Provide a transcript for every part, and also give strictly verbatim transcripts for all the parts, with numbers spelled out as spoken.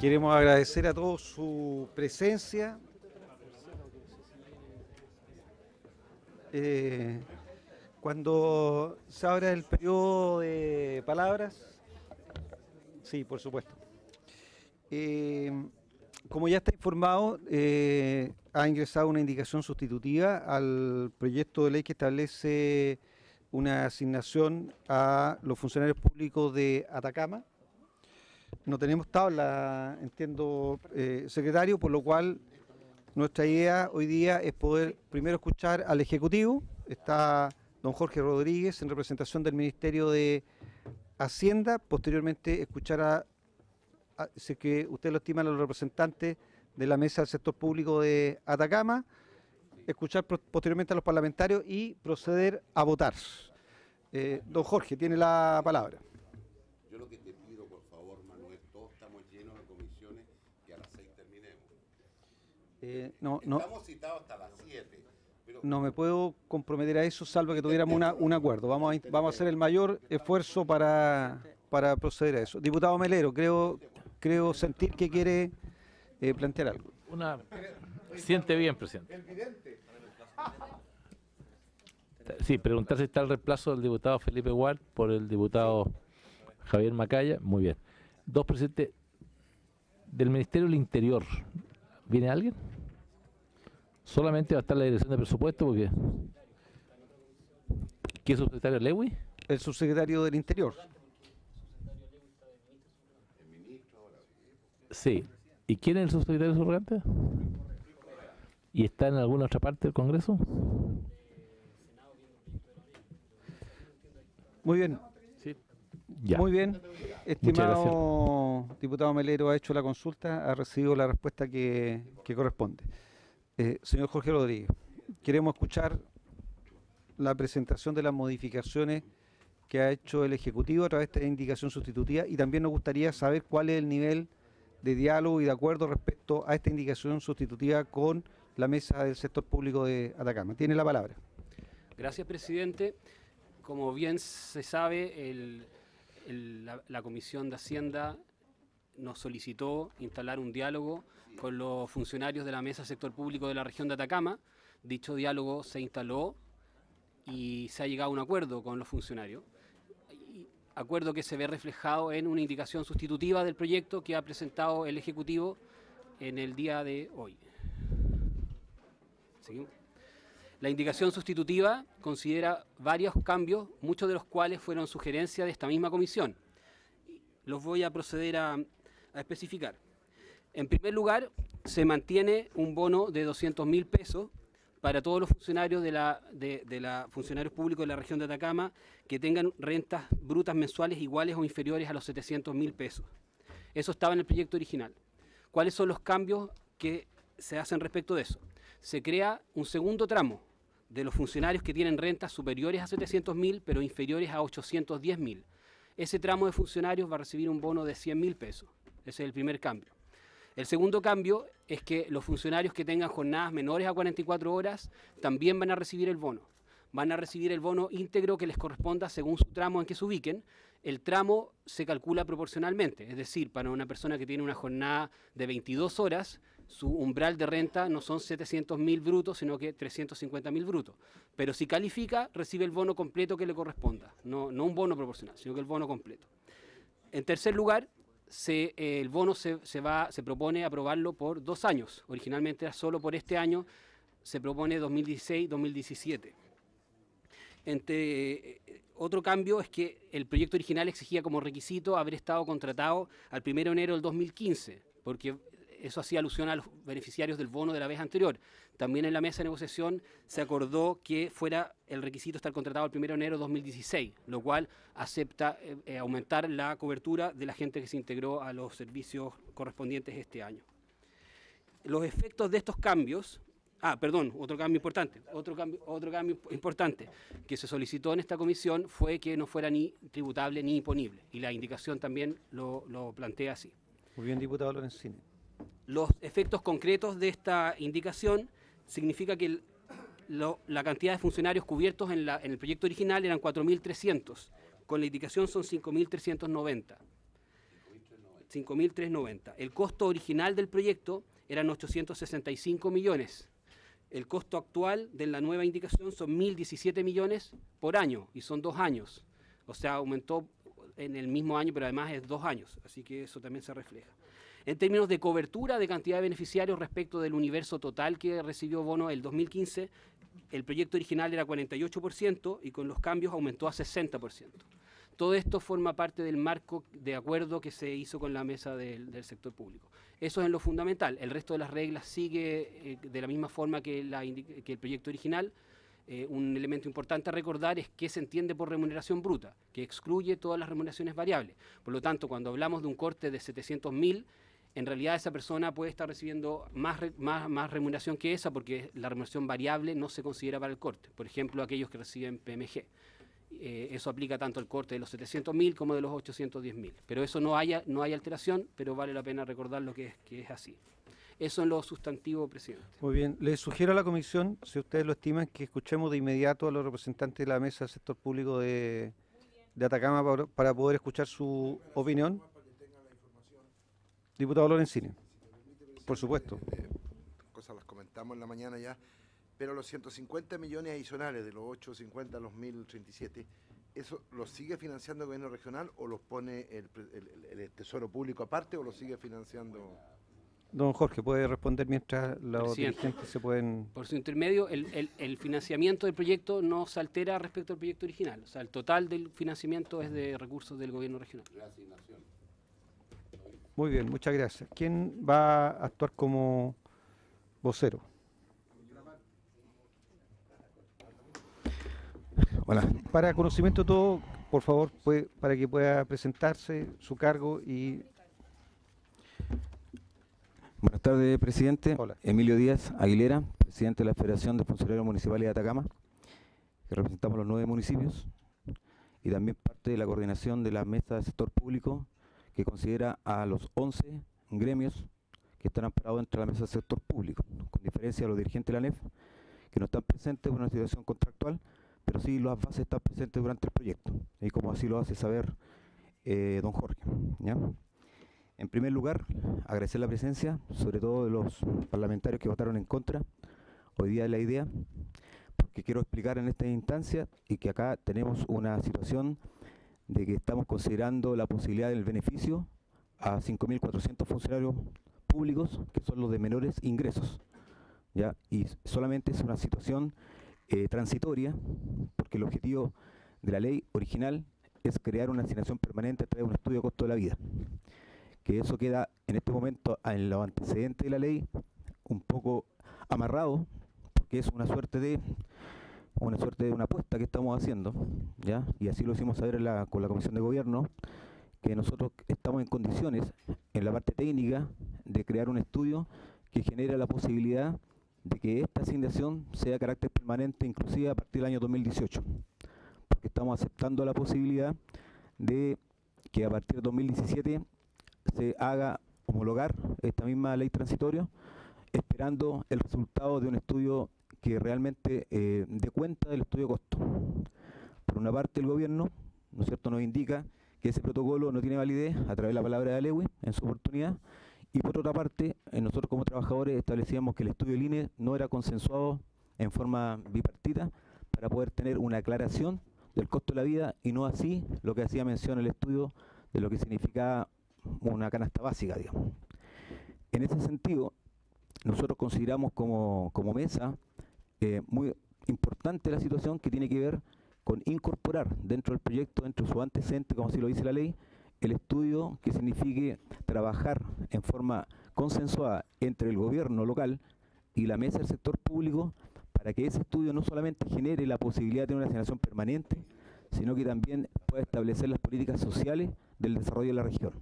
Queremos agradecer a todos su presencia. Eh, cuando se abra el periodo de palabras, sí, por supuesto. Eh, como ya está informado, eh, ha ingresado una indicación sustitutiva al proyecto de ley que establece una asignación a los funcionarios públicos de Atacama. No tenemos tabla, entiendo, eh, secretario, por lo cual nuestra idea hoy día es poder primero escuchar al Ejecutivo. Está don Jorge Rodríguez en representación del Ministerio de Hacienda. Posteriormente escuchar a, a si que usted lo estima, a los representantes de la Mesa del Sector Público de Atacama. Escuchar posteriormente a los parlamentarios y proceder a votar. Eh, don Jorge, tiene la palabra. Yo lo que te pido, por favor, Manuel, todos estamos llenos de comisiones, que a las seis terminemos. Eh, no, no, estamos citados hasta las siete. Pero... No me puedo comprometer a eso, salvo que tuviéramos una, un acuerdo. Vamos a, vamos a hacer el mayor esfuerzo para, para proceder a eso. Diputado Melero, creo, creo sentir que quiere eh, plantear algo. Una... Siente bien, presidente. Sí, preguntar si está el reemplazo del diputado Felipe Ward por el diputado Javier Macaya. Muy bien. Dos, presidente. Del Ministerio del Interior, ¿viene alguien? Solamente va a estar la dirección de presupuesto, porque... ¿Quién es el subsecretario Lewy? El subsecretario del Interior. Sí. ¿Y quién es el subsecretario subrogante? ¿Y está en alguna otra parte del Congreso? Muy bien. Sí. Ya. Muy bien. Estimado diputado Melero, ha hecho la consulta, ha recibido la respuesta que, que corresponde. Eh, señor Jorge Rodríguez, queremos escuchar la presentación de las modificaciones que ha hecho el Ejecutivo a través de esta indicación sustitutiva, y también nos gustaría saber cuál es el nivel de diálogo y de acuerdo respecto a esta indicación sustitutiva con la Mesa del Sector Público de Atacama. Tiene la palabra. Gracias, presidente. Como bien se sabe, el, el, la, la Comisión de Hacienda nos solicitó instalar un diálogo con los funcionarios de la Mesa del Sector Público de la región de Atacama. Dicho diálogo se instaló y se ha llegado a un acuerdo con los funcionarios. Y acuerdo que se ve reflejado en una indicación sustitutiva del proyecto que ha presentado el Ejecutivo en el día de hoy. ¿Seguimos? La indicación sustitutiva considera varios cambios, muchos de los cuales fueron sugerencias de esta misma comisión. Los voy a proceder a, a especificar. En primer lugar, se mantiene un bono de doscientos mil pesos para todos los funcionarios de la, de, de la funcionarios públicos de la región de Atacama que tengan rentas brutas mensuales iguales o inferiores a los setecientos mil pesos. Eso estaba en el proyecto original. ¿Cuáles son los cambios que se hacen respecto de eso? Se crea un segundo tramo de los funcionarios que tienen rentas superiores a setecientos mil, pero inferiores a ochocientos diez mil. Ese tramo de funcionarios va a recibir un bono de cien mil pesos. Ese es el primer cambio. El segundo cambio es que los funcionarios que tengan jornadas menores a cuarenta y cuatro horas también van a recibir el bono. Van a recibir el bono íntegro que les corresponda según su tramo en que se ubiquen. El tramo se calcula proporcionalmente, es decir, para una persona que tiene una jornada de veintidós horas, su umbral de renta no son setecientos mil brutos, sino que trescientos cincuenta mil brutos. Pero si califica, recibe el bono completo que le corresponda. No, no un bono proporcional, sino que el bono completo. En tercer lugar, se, eh, el bono se, se, va, se propone aprobarlo por dos años. Originalmente era solo por este año, se propone dos mil dieciséis dos mil diecisiete. Entre, eh, otro cambio es que el proyecto original exigía como requisito haber estado contratado al primero de enero del dos mil quince, porque eso hacía alusión a los beneficiarios del bono de la vez anterior. También en la mesa de negociación se acordó que fuera el requisito estar contratado el primero de enero de dos mil dieciséis, lo cual acepta eh, aumentar la cobertura de la gente que se integró a los servicios correspondientes este año. Los efectos de estos cambios... Ah, perdón, otro cambio importante, otro cambio, otro cambio importante que se solicitó en esta comisión fue que no fuera ni tributable ni imponible, y la indicación también lo, lo plantea así. Muy bien, diputado Lorenzini. Los efectos concretos de esta indicación significa que el, lo, la cantidad de funcionarios cubiertos en, la, en el proyecto original eran cuatro mil trescientos, con la indicación son cinco mil trescientos noventa. cinco mil trescientos noventa. El costo original del proyecto eran ochocientos sesenta y cinco millones. El costo actual de la nueva indicación son mil diecisiete millones por año, y son dos años. O sea, aumentó en el mismo año, pero además es dos años, así que eso también se refleja. En términos de cobertura de cantidad de beneficiarios respecto del universo total que recibió bono el dos mil quince, el proyecto original era cuarenta y ocho por ciento y con los cambios aumentó a sesenta por ciento. Todo esto forma parte del marco de acuerdo que se hizo con la mesa del, del sector público. Eso es en lo fundamental. El resto de las reglas sigue eh, de la misma forma que, la, que el proyecto original. Eh, un elemento importante a recordar es que se entiende por remuneración bruta, que excluye todas las remuneraciones variables. Por lo tanto, cuando hablamos de un corte de setecientos mil, en realidad esa persona puede estar recibiendo más, más, más remuneración que esa, porque la remuneración variable no se considera para el corte. Por ejemplo, aquellos que reciben P M G. Eh, eso aplica tanto al corte de los setecientos mil como de los ochocientos diez mil. Pero eso no, haya, no hay alteración, pero vale la pena recordar lo que es, que es así. Eso en lo sustantivo, presidente. Muy bien. Le sugiero a la comisión, si ustedes lo estiman, que escuchemos de inmediato a los representantes de la mesa del sector público de, de Atacama para, para poder escuchar su opinión. Diputado Lorenzini. Por supuesto. Eh, cosas las comentamos en la mañana ya, pero los ciento cincuenta millones adicionales de los ochocientos cincuenta a los mil treinta y siete, ¿eso los sigue financiando el gobierno regional o los pone el, el, el Tesoro Público aparte o los sigue financiando? Don Jorge, puede responder mientras los Presidente, dirigentes se pueden... Por su intermedio, el, el, el financiamiento del proyecto no se altera respecto al proyecto original. O sea, el total del financiamiento es de recursos del gobierno regional. Muy bien, muchas gracias. ¿Quién va a actuar como vocero? Hola. Para conocimiento de todo, por favor, puede, para que pueda presentarse su cargo y... Buenas tardes, presidente. Hola. Emilio Díaz Aguilera, presidente de la Federación de Funcionarios Municipales de Atacama, que representamos los nueve municipios, y también parte de la coordinación de la mesa del sector público, que considera a los once gremios que están amparados dentro de la mesa del sector público, con diferencia a los dirigentes de la N E F, que no están presentes por una situación contractual, pero sí las bases están presentes durante el proyecto, y como así lo hace saber eh, don Jorge, ¿ya? En primer lugar, agradecer la presencia, sobre todo de los parlamentarios que votaron en contra hoy día de la idea, porque quiero explicar en esta instancia y que acá tenemos una situación de que estamos considerando la posibilidad del beneficio a cinco mil cuatrocientos funcionarios públicos, que son los de menores ingresos, ¿ya? Y solamente es una situación eh, transitoria, porque el objetivo de la ley original es crear una asignación permanente a través de un estudio de costo de la vida, que eso queda en este momento en los antecedentes de la ley un poco amarrado, porque es una suerte de una suerte de una apuesta que estamos haciendo, ¿ya? Y así lo hicimos saber en la, con la Comisión de Gobierno, que nosotros estamos en condiciones, en la parte técnica, de crear un estudio que genere la posibilidad de que esta asignación sea de carácter permanente, inclusive a partir del año dos mil dieciocho, porque estamos aceptando la posibilidad de que a partir de dos mil diecisiete se haga homologar esta misma ley transitoria, esperando el resultado de un estudio que realmente eh, dé cuenta del estudio de costo. Por una parte, el gobierno, ¿no es cierto?, nos indica que ese protocolo no tiene validez a través de la palabra de Alewi en su oportunidad, y por otra parte, eh, nosotros como trabajadores establecíamos que el estudio del I N E no era consensuado en forma bipartita para poder tener una aclaración del costo de la vida, y no así lo que hacía mención el estudio de lo que significaba una canasta básica, digamos. En ese sentido, nosotros consideramos como, como mesa eh, muy importante la situación que tiene que ver con incorporar dentro del proyecto, dentro de su antecedente, como así lo dice la ley, el estudio que signifique trabajar en forma consensuada entre el gobierno local y la mesa del sector público, para que ese estudio no solamente genere la posibilidad de tener una asignación permanente, sino que también pueda establecer las políticas sociales del desarrollo de la región.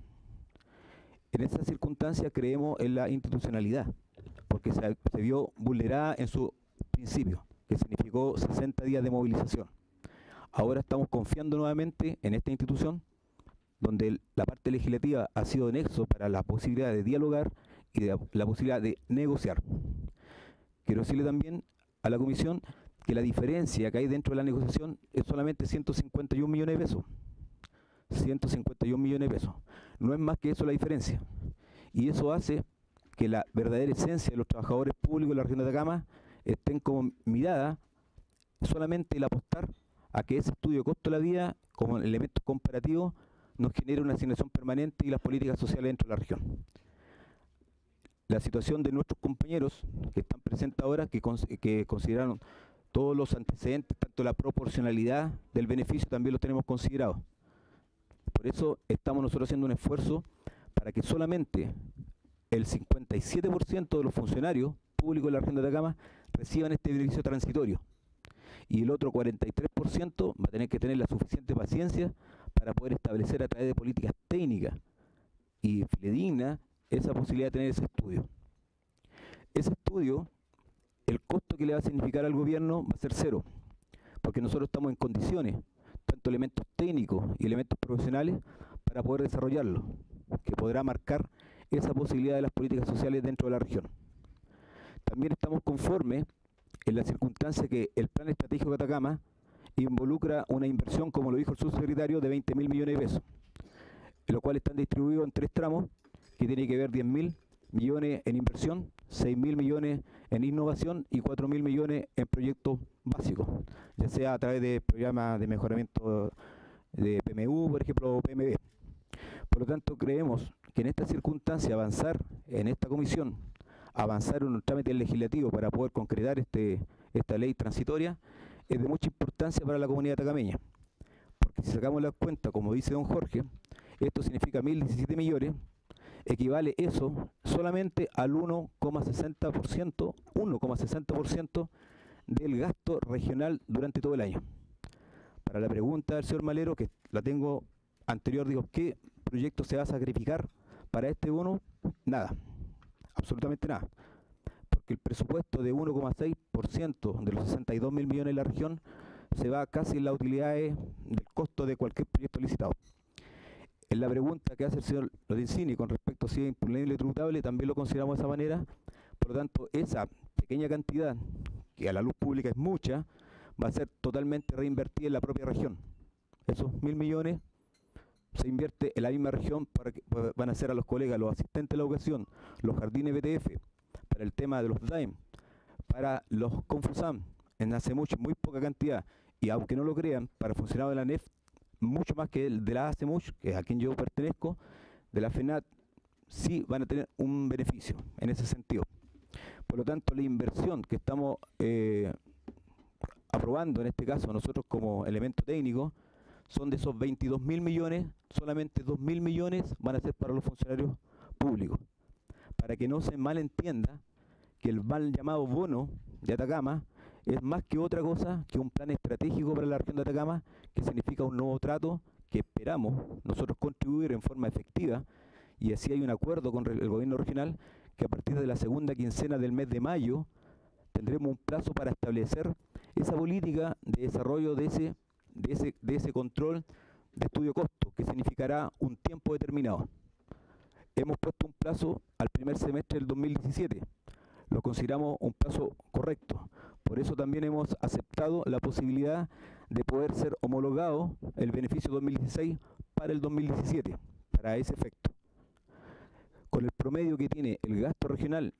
En esa circunstancia creemos en la institucionalidad, porque se, se vio vulnerada en su principio, que significó sesenta días de movilización. Ahora estamos confiando nuevamente en esta institución, donde el, la parte legislativa ha sido nexo para la posibilidad de dialogar y de, la posibilidad de negociar. Quiero decirle también a la comisión que la diferencia que hay dentro de la negociación es solamente ciento cincuenta y un millones de pesos. ciento cincuenta y un millones de pesos. no es más que eso la diferencia. Y eso hace que la verdadera esencia de los trabajadores públicos de la región de Atacama estén como mirada solamente el apostar a que ese estudio de costo de la vida, como elemento comparativo, nos genere una asignación permanente y las políticas sociales dentro de la región. La situación de nuestros compañeros que están presentes ahora, que, cons que consideraron todos los antecedentes, tanto la proporcionalidad del beneficio también lo tenemos considerado. Por eso estamos nosotros haciendo un esfuerzo para que solamente el cincuenta y siete por ciento de los funcionarios públicos de la región de Atacama reciban este beneficio transitorio. Y el otro cuarenta y tres por ciento va a tener que tener la suficiente paciencia para poder establecer a través de políticas técnicas y fidedignas esa posibilidad de tener ese estudio. Ese estudio, el costo que le va a significar al gobierno va a ser cero, porque nosotros estamos en condiciones, tanto elementos técnicos y elementos profesionales, para poder desarrollarlo, que podrá marcar esa posibilidad de las políticas sociales dentro de la región. También estamos conformes en la circunstancia que el Plan Estratégico de Atacama involucra una inversión, como lo dijo el subsecretario, de veinte mil millones de pesos, los cuales están distribuidos en tres tramos, que tiene que ver diez mil millones en inversión, seis mil millones en innovación y cuatro mil millones en proyectos básicos, ya sea a través de programas de mejoramiento de P M U, por ejemplo, o P M B. Por lo tanto, creemos que en esta circunstancia avanzar en esta comisión, avanzar en un trámite legislativo para poder concretar este, esta ley transitoria, es de mucha importancia para la comunidad atacameña. Porque si sacamos la cuenta, como dice don Jorge, esto significa mil diecisiete millones, equivale eso solamente al uno coma sesenta por ciento, uno coma sesenta por ciento del gasto regional durante todo el año. Para la pregunta del señor Malero, que la tengo anterior, digo, ¿qué proyecto se va a sacrificar para este bono? Nada, absolutamente nada. Porque el presupuesto de uno coma seis por ciento de los sesenta y dos mil millones de la región se va casi en las utilidades del costo de cualquier proyecto licitado. En la pregunta que hace el señor Lorenzini con respecto a si es imponible y tributable, también lo consideramos de esa manera. Por lo tanto, esa pequeña cantidad, que a la luz pública es mucha, va a ser totalmente reinvertida en la propia región. Esos mil millones se invierte en la misma región, para que van a ser a los colegas, los asistentes de la educación, los jardines B T F, para el tema de los D A I M, para los Confusam, en hace mucho, muy poca cantidad, y aunque no lo crean, para funcionarios de la N E F, mucho más que el de la ACEMUCH, que es a quien yo pertenezco, de la FENAT, sí van a tener un beneficio en ese sentido. Por lo tanto, la inversión que estamos eh, aprobando, en este caso nosotros como elemento técnico, son de esos veintidós mil millones, solamente dos mil millones van a ser para los funcionarios públicos. Para que no se malentienda que el mal llamado bono de Atacama es más que otra cosa que un plan estratégico para la región de Atacama, que significa un nuevo trato que esperamos nosotros contribuir en forma efectiva, y así hay un acuerdo con el gobierno regional, que a partir de la segunda quincena del mes de mayo tendremos un plazo para establecer esa política de desarrollo de ese, de ese, de ese control de estudio costo, que significará un tiempo determinado. Hemos puesto un plazo al primer semestre del dos mil diecisiete, lo consideramos un plazo correcto. Por eso también hemos aceptado la posibilidad de poder ser homologado el beneficio dos mil dieciséis para el dos mil diecisiete, para ese efecto. Con el promedio que tiene el gasto regional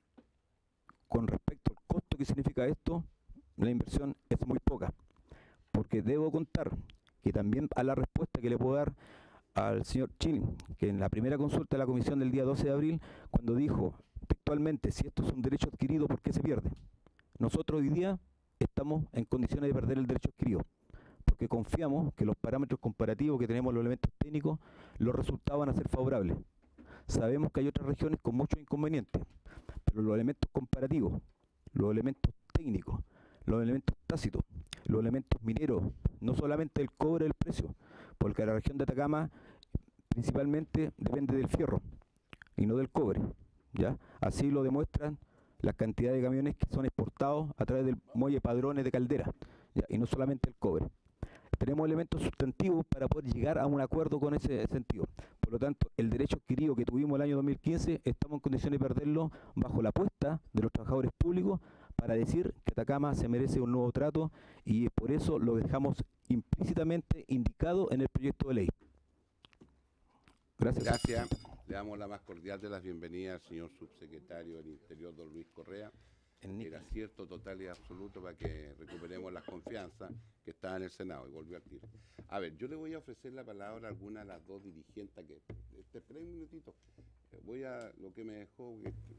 con respecto al costo que significa esto, la inversión es muy poca. Porque debo contar que también a la respuesta que le puedo dar al señor Chini, que en la primera consulta de la comisión del día doce de abril, cuando dijo textualmente, si esto es un derecho adquirido, ¿por qué se pierde? Nosotros hoy día estamos en condiciones de perder el derecho adquirido, porque confiamos que los parámetros comparativos que tenemos, los elementos técnicos, los resultados van a ser favorables. Sabemos que hay otras regiones con muchos inconvenientes, pero los elementos comparativos, los elementos técnicos, los elementos tácitos, los elementos mineros, no solamente el cobre del precio, porque la región de Atacama principalmente depende del fierro y no del cobre, ¿ya? Así lo demuestran la cantidad de camiones que son exportados a través del muelle Padrones de Caldera, ¿ya? Y no solamente el cobre. Tenemos elementos sustantivos para poder llegar a un acuerdo con ese sentido. Por lo tanto, el derecho adquirido que tuvimos el año dos mil quince, estamos en condiciones de perderlo bajo la apuesta de los trabajadores públicos para decir que Atacama se merece un nuevo trato, y por eso lo dejamos implícitamente indicado en el proyecto de ley. Gracias. Gracias. Le damos la más cordial de las bienvenidas al señor subsecretario del Interior, don Luis Correa. Era cierto, total y absoluto para que recuperemos la confianza que estaba en el Senado y volvió al tiro. A ver, yo le voy a ofrecer la palabra a alguna de las dos dirigentes que... Este, esperen un minutito. Voy a... lo que me dejó...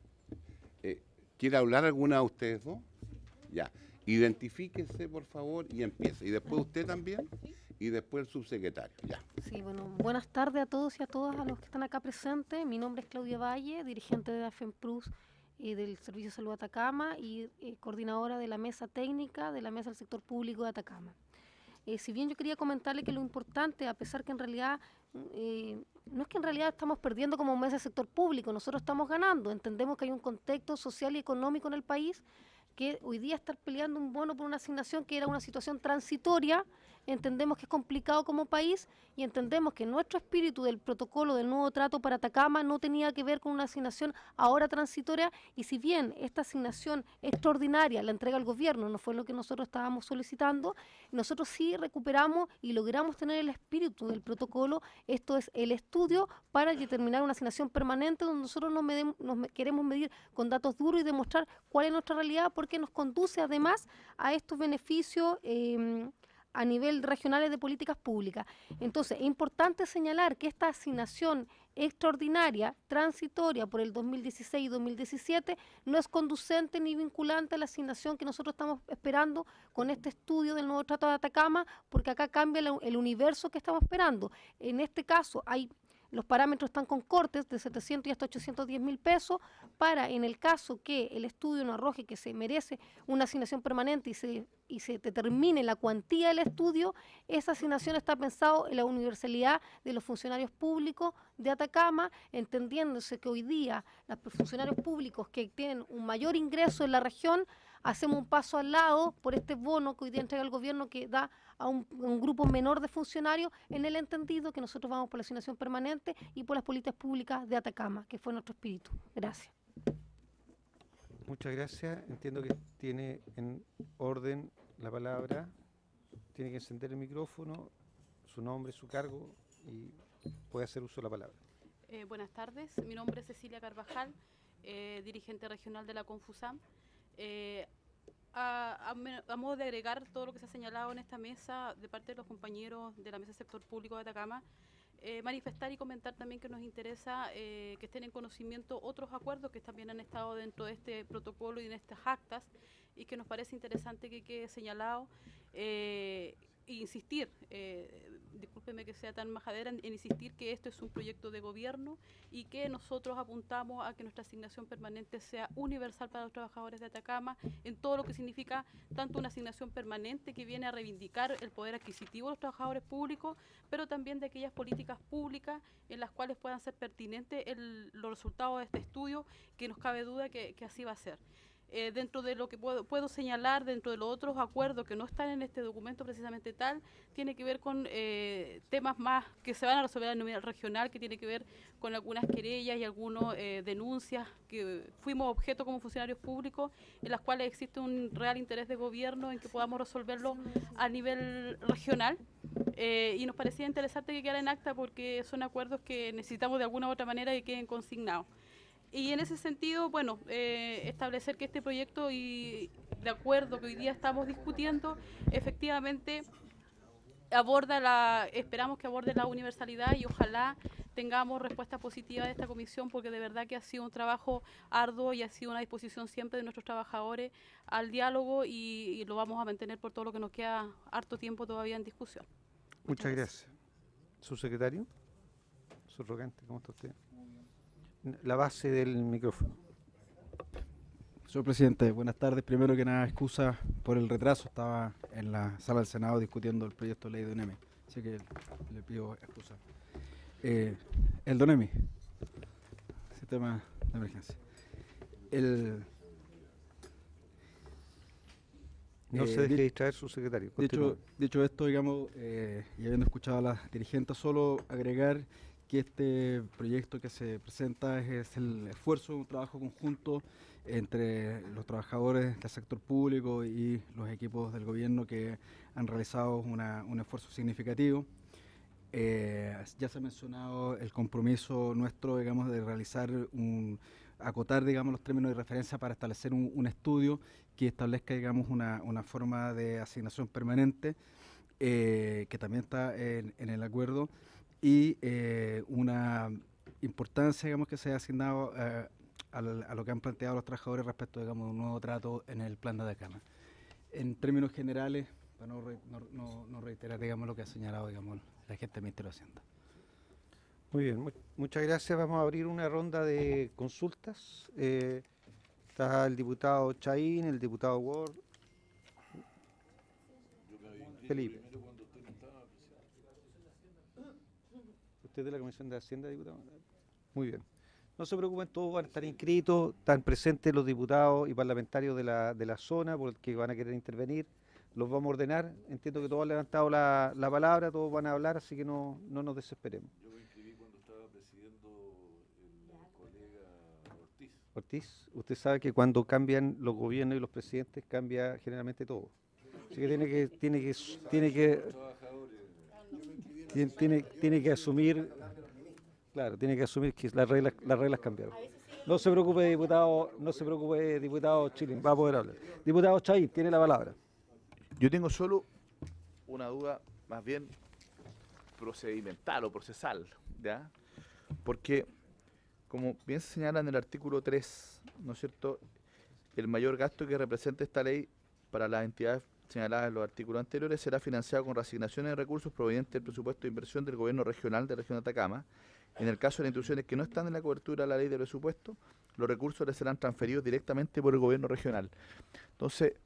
Eh, ¿Quiere hablar alguna de ustedes dos? Ya. Identifíquese, por favor, y empiece. Y después usted también, y después el subsecretario. Ya. Sí, bueno, buenas tardes a todos y a todas a los que están acá presentes. Mi nombre es Claudia Valle, dirigente de AFEMPRUS y del Servicio de Salud Atacama y eh, coordinadora de la mesa técnica de la Mesa del Sector Público de Atacama. Eh, si bien yo quería comentarle que lo importante, a pesar que en realidad, eh, no es que en realidad estamos perdiendo como mesa del sector público, nosotros estamos ganando, entendemos que hay un contexto social y económico en el país que hoy día estar peleando un bono por una asignación que era una situación transitoria, entendemos que es complicado como país y entendemos que nuestro espíritu del protocolo del nuevo trato para Atacama no tenía que ver con una asignación ahora transitoria y si bien esta asignación extraordinaria la entrega al gobierno no fue lo que nosotros estábamos solicitando, nosotros sí recuperamos y logramos tener el espíritu del protocolo, esto es el estudio para determinar una asignación permanente donde nosotros nos, medemos, nos me, queremos medir con datos duros y demostrar cuál es nuestra realidad porque nos conduce además a estos beneficios eh, a nivel regionales de políticas públicas. Entonces, es importante señalar que esta asignación extraordinaria, transitoria por el dos mil dieciséis y dos mil diecisiete, no es conducente ni vinculante a la asignación que nosotros estamos esperando con este estudio del nuevo trato de Atacama, porque acá cambia el, el universo que estamos esperando. En este caso, hay... Los parámetros están con cortes de setecientos y hasta ochocientos diez mil pesos para, en el caso que el estudio no arroje que se merece una asignación permanente y se, y se determine la cuantía del estudio, esa asignación está pensado en la universalidad de los funcionarios públicos de Atacama, entendiéndose que hoy día los funcionarios públicos que tienen un mayor ingreso en la región, hacemos un paso al lado por este bono que hoy día entrega el gobierno que da a un, un grupo menor de funcionarios en el entendido que nosotros vamos por la asignación permanente y por las políticas públicas de Atacama, que fue nuestro espíritu. Gracias. Muchas gracias. Entiendo que tiene en orden la palabra. Tiene que encender el micrófono, su nombre, su cargo y puede hacer uso de la palabra. Eh, buenas tardes. Mi nombre es Cecilia Carvajal, eh, dirigente regional de la Confusam. Eh, a, a, a modo de agregar todo lo que se ha señalado en esta mesa de parte de los compañeros de la Mesa del Sector Público de Atacama, eh, manifestar y comentar también que nos interesa eh, que estén en conocimiento otros acuerdos que también han estado dentro de este protocolo y en estas actas y que nos parece interesante que quede señalado eh, e insistir, eh, discúlpeme que sea tan majadera, en, en insistir que esto es un proyecto de gobierno y que nosotros apuntamos a que nuestra asignación permanente sea universal para los trabajadores de Atacama en todo lo que significa tanto una asignación permanente que viene a reivindicar el poder adquisitivo de los trabajadores públicos, pero también de aquellas políticas públicas en las cuales puedan ser pertinentes el, los resultados de este estudio, que nos cabe duda que, que así va a ser. Eh, dentro de lo que puedo, puedo señalar, dentro de los otros acuerdos que no están en este documento precisamente tal, tiene que ver con eh, temas más que se van a resolver a nivel regional, que tiene que ver con algunas querellas y algunas eh, denuncias que fuimos objeto como funcionarios públicos, en las cuales existe un real interés de gobierno en que podamos resolverlo a nivel regional. Eh, y nos parecía interesante que quedara en acta porque son acuerdos que necesitamos de alguna u otra manera que queden consignados. Y en ese sentido, bueno, eh, establecer que este proyecto y de acuerdo que hoy día estamos discutiendo, efectivamente aborda la, esperamos que aborde la universalidad y ojalá tengamos respuesta positiva de esta comisión porque de verdad que ha sido un trabajo arduo y ha sido una disposición siempre de nuestros trabajadores al diálogo y, y lo vamos a mantener por todo lo que nos queda harto tiempo todavía en discusión. Muchas, Muchas gracias. gracias. Subsecretario, subrogante, ¿cómo está usted? La base del micrófono. Señor presidente, buenas tardes. Primero que nada, excusa por el retraso. Estaba en la sala del Senado discutiendo el proyecto de ley de UNEMI. Así que le pido excusa. Eh, el DONEMI, sistema de emergencia. El, no eh, se deje distraer su secretario. Dicho, dicho esto, digamos, eh, y habiendo escuchado a las dirigentes, solo agregar que este proyecto que se presenta es, es el esfuerzo de un trabajo conjunto entre los trabajadores del sector público y los equipos del gobierno que han realizado una, un esfuerzo significativo. Eh, ya se ha mencionado el compromiso nuestro, digamos, de realizar un, acotar, digamos, los términos de referencia para establecer un, un estudio que establezca, digamos, una, una forma de asignación permanente, eh, que también está en, en el acuerdo, y eh, una importancia, digamos, que se ha asignado eh, a, a lo que han planteado los trabajadores respecto, digamos, de un nuevo trato en el plan de Atacama. En términos generales, para no, re, no, no, no reiterar, digamos, lo que ha señalado, digamos, la gente del Ministerio de Hacienda. Muy bien, mu muchas gracias. Vamos a abrir una ronda de consultas. Eh, está el diputado Chaín, el diputado Ward. Felipe. ¿Usted es de la Comisión de Hacienda, diputado? Muy bien. No se preocupen, todos van a estar inscritos, están presentes los diputados y parlamentarios de la, de la zona porque van a querer intervenir. Los vamos a ordenar, entiendo que todos han levantado la, la palabra, todos van a hablar, así que no, no nos desesperemos. Yo me inscribí cuando estaba presidiendo el colega Ortiz. Ortiz, usted sabe que cuando cambian los gobiernos y los presidentes cambia generalmente todo. Así que tiene que, tiene que, tiene que, tiene, tiene, tiene que asumir, claro, tiene que asumir que las reglas, las reglas cambiaron. No se preocupe, diputado, no se preocupe, diputado Chilín, va a poder hablar. Diputado Chaín, tiene la palabra. Yo tengo solo una duda más bien procedimental o procesal, ¿ya? Porque, como bien se señala en el artículo tres, ¿no es cierto?, el mayor gasto que representa esta ley para las entidades señaladas en los artículos anteriores será financiado con reasignaciones de recursos provenientes del presupuesto de inversión del gobierno regional de la región de Atacama. En el caso de las instituciones que no están en la cobertura de la ley de presupuesto, los recursos les serán transferidos directamente por el gobierno regional. Entonces,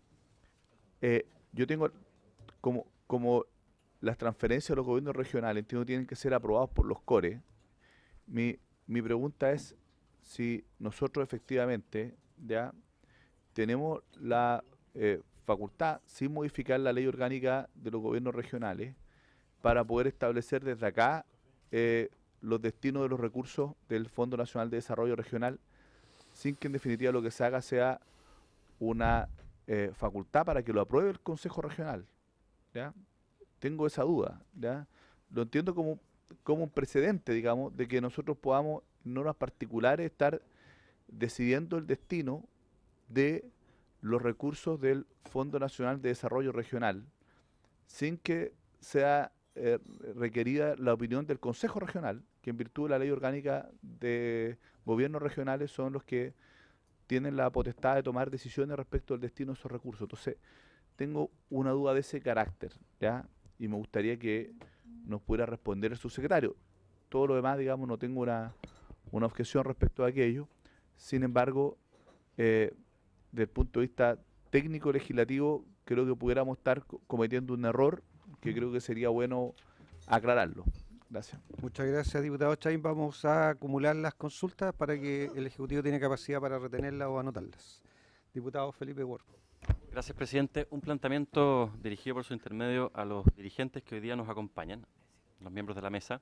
Eh, yo tengo como, como las transferencias de los gobiernos regionales, entiendo, tienen que ser aprobados por los core. Mi, mi pregunta es si nosotros efectivamente ya tenemos la eh, facultad, sin modificar la ley orgánica de los gobiernos regionales, para poder establecer desde acá eh, los destinos de los recursos del Fondo Nacional de Desarrollo Regional, sin que en definitiva lo que se haga sea una Eh, facultad para que lo apruebe el Consejo Regional, ¿ya? Tengo esa duda, ¿ya? Lo entiendo como, como un precedente, digamos, de que nosotros podamos, en normas particulares, estar decidiendo el destino de los recursos del Fondo Nacional de Desarrollo Regional, sin que sea eh, requerida la opinión del Consejo Regional, que en virtud de la ley orgánica de gobiernos regionales son los que tienen la potestad de tomar decisiones respecto al destino de esos recursos. Entonces, tengo una duda de ese carácter, ¿ya? Y me gustaría que nos pudiera responder el subsecretario. Todo lo demás, digamos, no tengo una, una objeción respecto a aquello. Sin embargo, eh, desde el punto de vista técnico-legislativo, creo que pudiéramos estar co- cometiendo un error que creo que sería bueno aclararlo. Gracias. Muchas gracias, diputado Chaín. Vamos a acumular las consultas para que el Ejecutivo tiene capacidad para retenerlas o anotarlas. Diputado Felipe Ward. Gracias, presidente. Un planteamiento dirigido por su intermedio a los dirigentes que hoy día nos acompañan, los miembros de la mesa,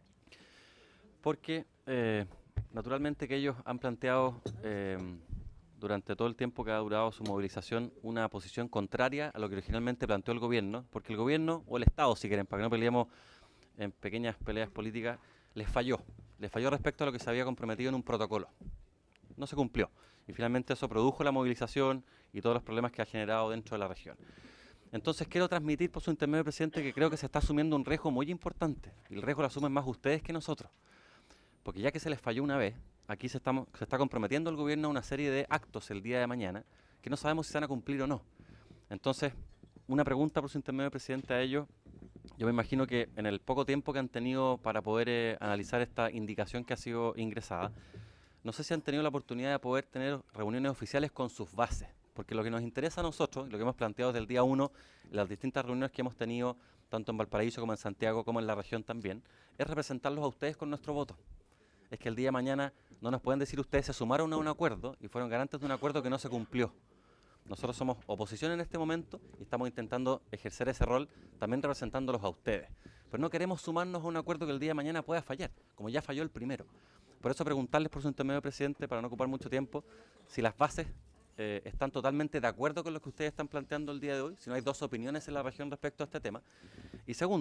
porque eh, naturalmente que ellos han planteado eh, durante todo el tiempo que ha durado su movilización una posición contraria a lo que originalmente planteó el gobierno, porque el gobierno, o el Estado si quieren, para que no peleemos en pequeñas peleas políticas, les falló. Les falló respecto a lo que se había comprometido en un protocolo. No se cumplió. Y finalmente eso produjo la movilización y todos los problemas que ha generado dentro de la región. Entonces quiero transmitir por su intermedio, presidente, que creo que se está asumiendo un riesgo muy importante. Y el riesgo lo asumen más ustedes que nosotros. Porque ya que se les falló una vez, aquí se, estamos, se está comprometiendo el gobierno a una serie de actos el día de mañana que no sabemos si se van a cumplir o no. Entonces, una pregunta por su intermedio, presidente, a ellos. Yo me imagino que en el poco tiempo que han tenido para poder eh, analizar esta indicación que ha sido ingresada, no sé si han tenido la oportunidad de poder tener reuniones oficiales con sus bases, porque lo que nos interesa a nosotros, lo que hemos planteado desde el día uno, en las distintas reuniones que hemos tenido, tanto en Valparaíso como en Santiago, como en la región también, es representarlos a ustedes con nuestro voto. Es que el día de mañana no nos pueden decir ustedes se sumaron a un acuerdo y fueron garantes de un acuerdo que no se cumplió. Nosotros somos oposición en este momento y estamos intentando ejercer ese rol también representándolos a ustedes. Pero no queremos sumarnos a un acuerdo que el día de mañana pueda fallar, como ya falló el primero. Por eso preguntarles por su intermedio, presidente, para no ocupar mucho tiempo, si las bases eh, están totalmente de acuerdo con lo que ustedes están planteando el día de hoy, si no hay dos opiniones en la región respecto a este tema. Y segundo,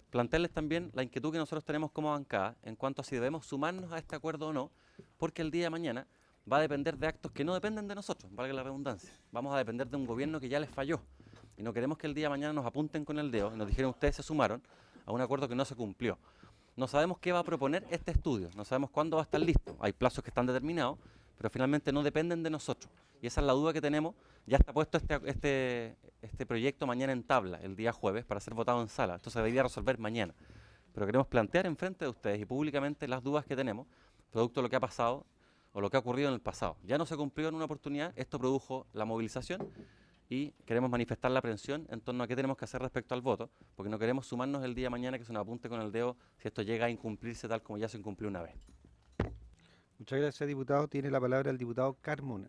plantearles también la inquietud que nosotros tenemos como bancada en cuanto a si debemos sumarnos a este acuerdo o no, porque el día de mañana va a depender de actos que no dependen de nosotros, valga la redundancia. Vamos a depender de un gobierno que ya les falló y no queremos que el día de mañana nos apunten con el dedo y nos dijeron ustedes se sumaron a un acuerdo que no se cumplió. No sabemos qué va a proponer este estudio, no sabemos cuándo va a estar listo. Hay plazos que están determinados, pero finalmente no dependen de nosotros. Y esa es la duda que tenemos. Ya está puesto este, este, este proyecto mañana en tabla, el día jueves, para ser votado en sala. Esto se debería resolver mañana. Pero queremos plantear en frente de ustedes y públicamente las dudas que tenemos, producto de lo que ha pasado o lo que ha ocurrido en el pasado. Ya no se cumplió en una oportunidad, esto produjo la movilización y queremos manifestar la aprehensión en torno a qué tenemos que hacer respecto al voto, porque no queremos sumarnos el día de mañana que se nos apunte con el dedo si esto llega a incumplirse tal como ya se incumplió una vez. Muchas gracias, diputado. Tiene la palabra el diputado Carmona.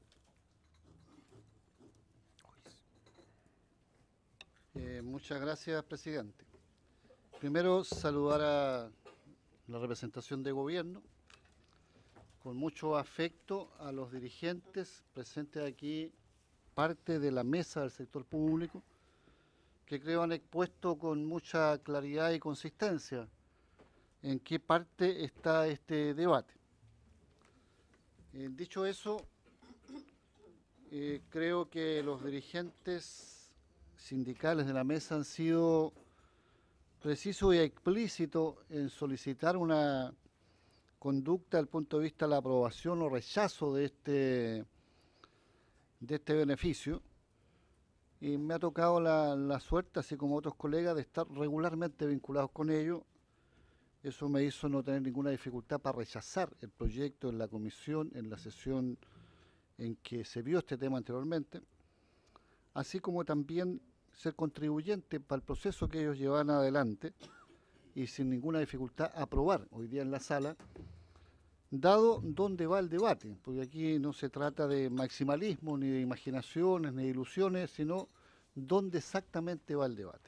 Eh, muchas gracias, presidente. Primero, saludar a la representación de gobierno, con mucho afecto a los dirigentes presentes aquí, parte de la mesa del sector público, que creo han expuesto con mucha claridad y consistencia en qué parte está este debate. Eh, dicho eso, eh, creo que los dirigentes sindicales de la mesa han sido precisos y explícitos en solicitar una conducta desde el punto de vista de la aprobación o rechazo de este, de este beneficio. Y me ha tocado la, la suerte, así como otros colegas, de estar regularmente vinculados con ellos. Eso me hizo no tener ninguna dificultad para rechazar el proyecto en la comisión, en la sesión en que se vio este tema anteriormente, así como también ser contribuyente para el proceso que ellos llevan adelante y sin ninguna dificultad aprobar hoy día en la sala, dado dónde va el debate, porque aquí no se trata de maximalismo, ni de imaginaciones, ni de ilusiones, sino dónde exactamente va el debate.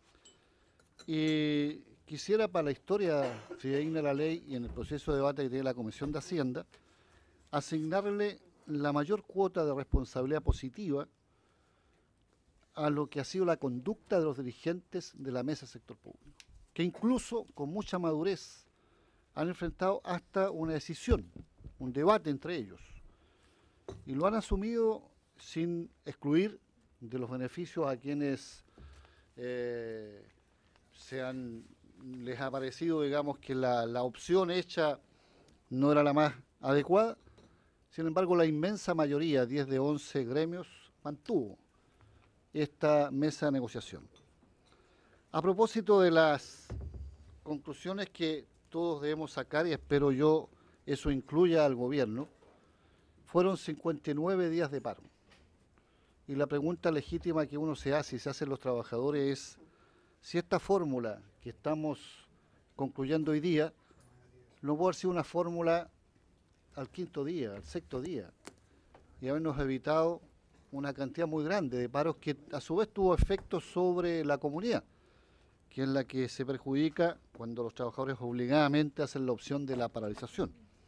Y quisiera, para la historia fidedigna de la ley y en el proceso de debate que tiene la Comisión de Hacienda, asignarle la mayor cuota de responsabilidad positiva a lo que ha sido la conducta de los dirigentes de la mesa del sector público, que incluso con mucha madurez han enfrentado hasta una decisión, un debate entre ellos, y lo han asumido sin excluir de los beneficios a quienes eh, se han, les ha parecido, digamos, que la, la opción hecha no era la más adecuada. Sin embargo, la inmensa mayoría, diez de once gremios, mantuvo esta mesa de negociación. A propósito de las conclusiones que todos debemos sacar, y espero yo eso incluya al gobierno, fueron cincuenta y nueve días de paro. Y la pregunta legítima que uno se hace y se hacen los trabajadores es si esta fórmula que estamos concluyendo hoy día no puede haber sido una fórmula al quinto día, al sexto día, y habernos evitado una cantidad muy grande de paros que a su vez tuvo efectos sobre la comunidad, que es la que se perjudica cuando los trabajadores obligadamente hacen la opción de la paralización.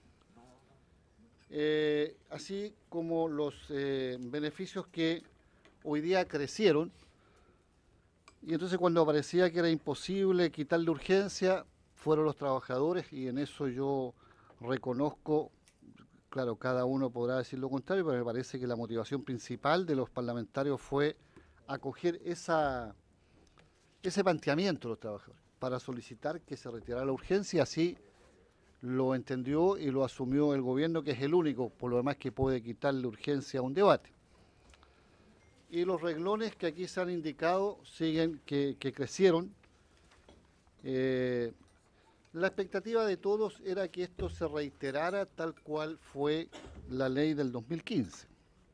Eh, así como los eh, beneficios que hoy día crecieron, y entonces cuando parecía que era imposible quitarle urgencia, fueron los trabajadores, y en eso yo reconozco. Claro, cada uno podrá decir lo contrario, pero me parece que la motivación principal de los parlamentarios fue acoger esa, ese planteamiento de los trabajadores para solicitar que se retirara la urgencia, y así lo entendió y lo asumió el gobierno, que es el único, por lo demás, que puede quitarle urgencia a un debate. Y los reglones que aquí se han indicado siguen, que, que crecieron. Eh, La expectativa de todos era que esto se reiterara tal cual fue la ley del dos mil quince.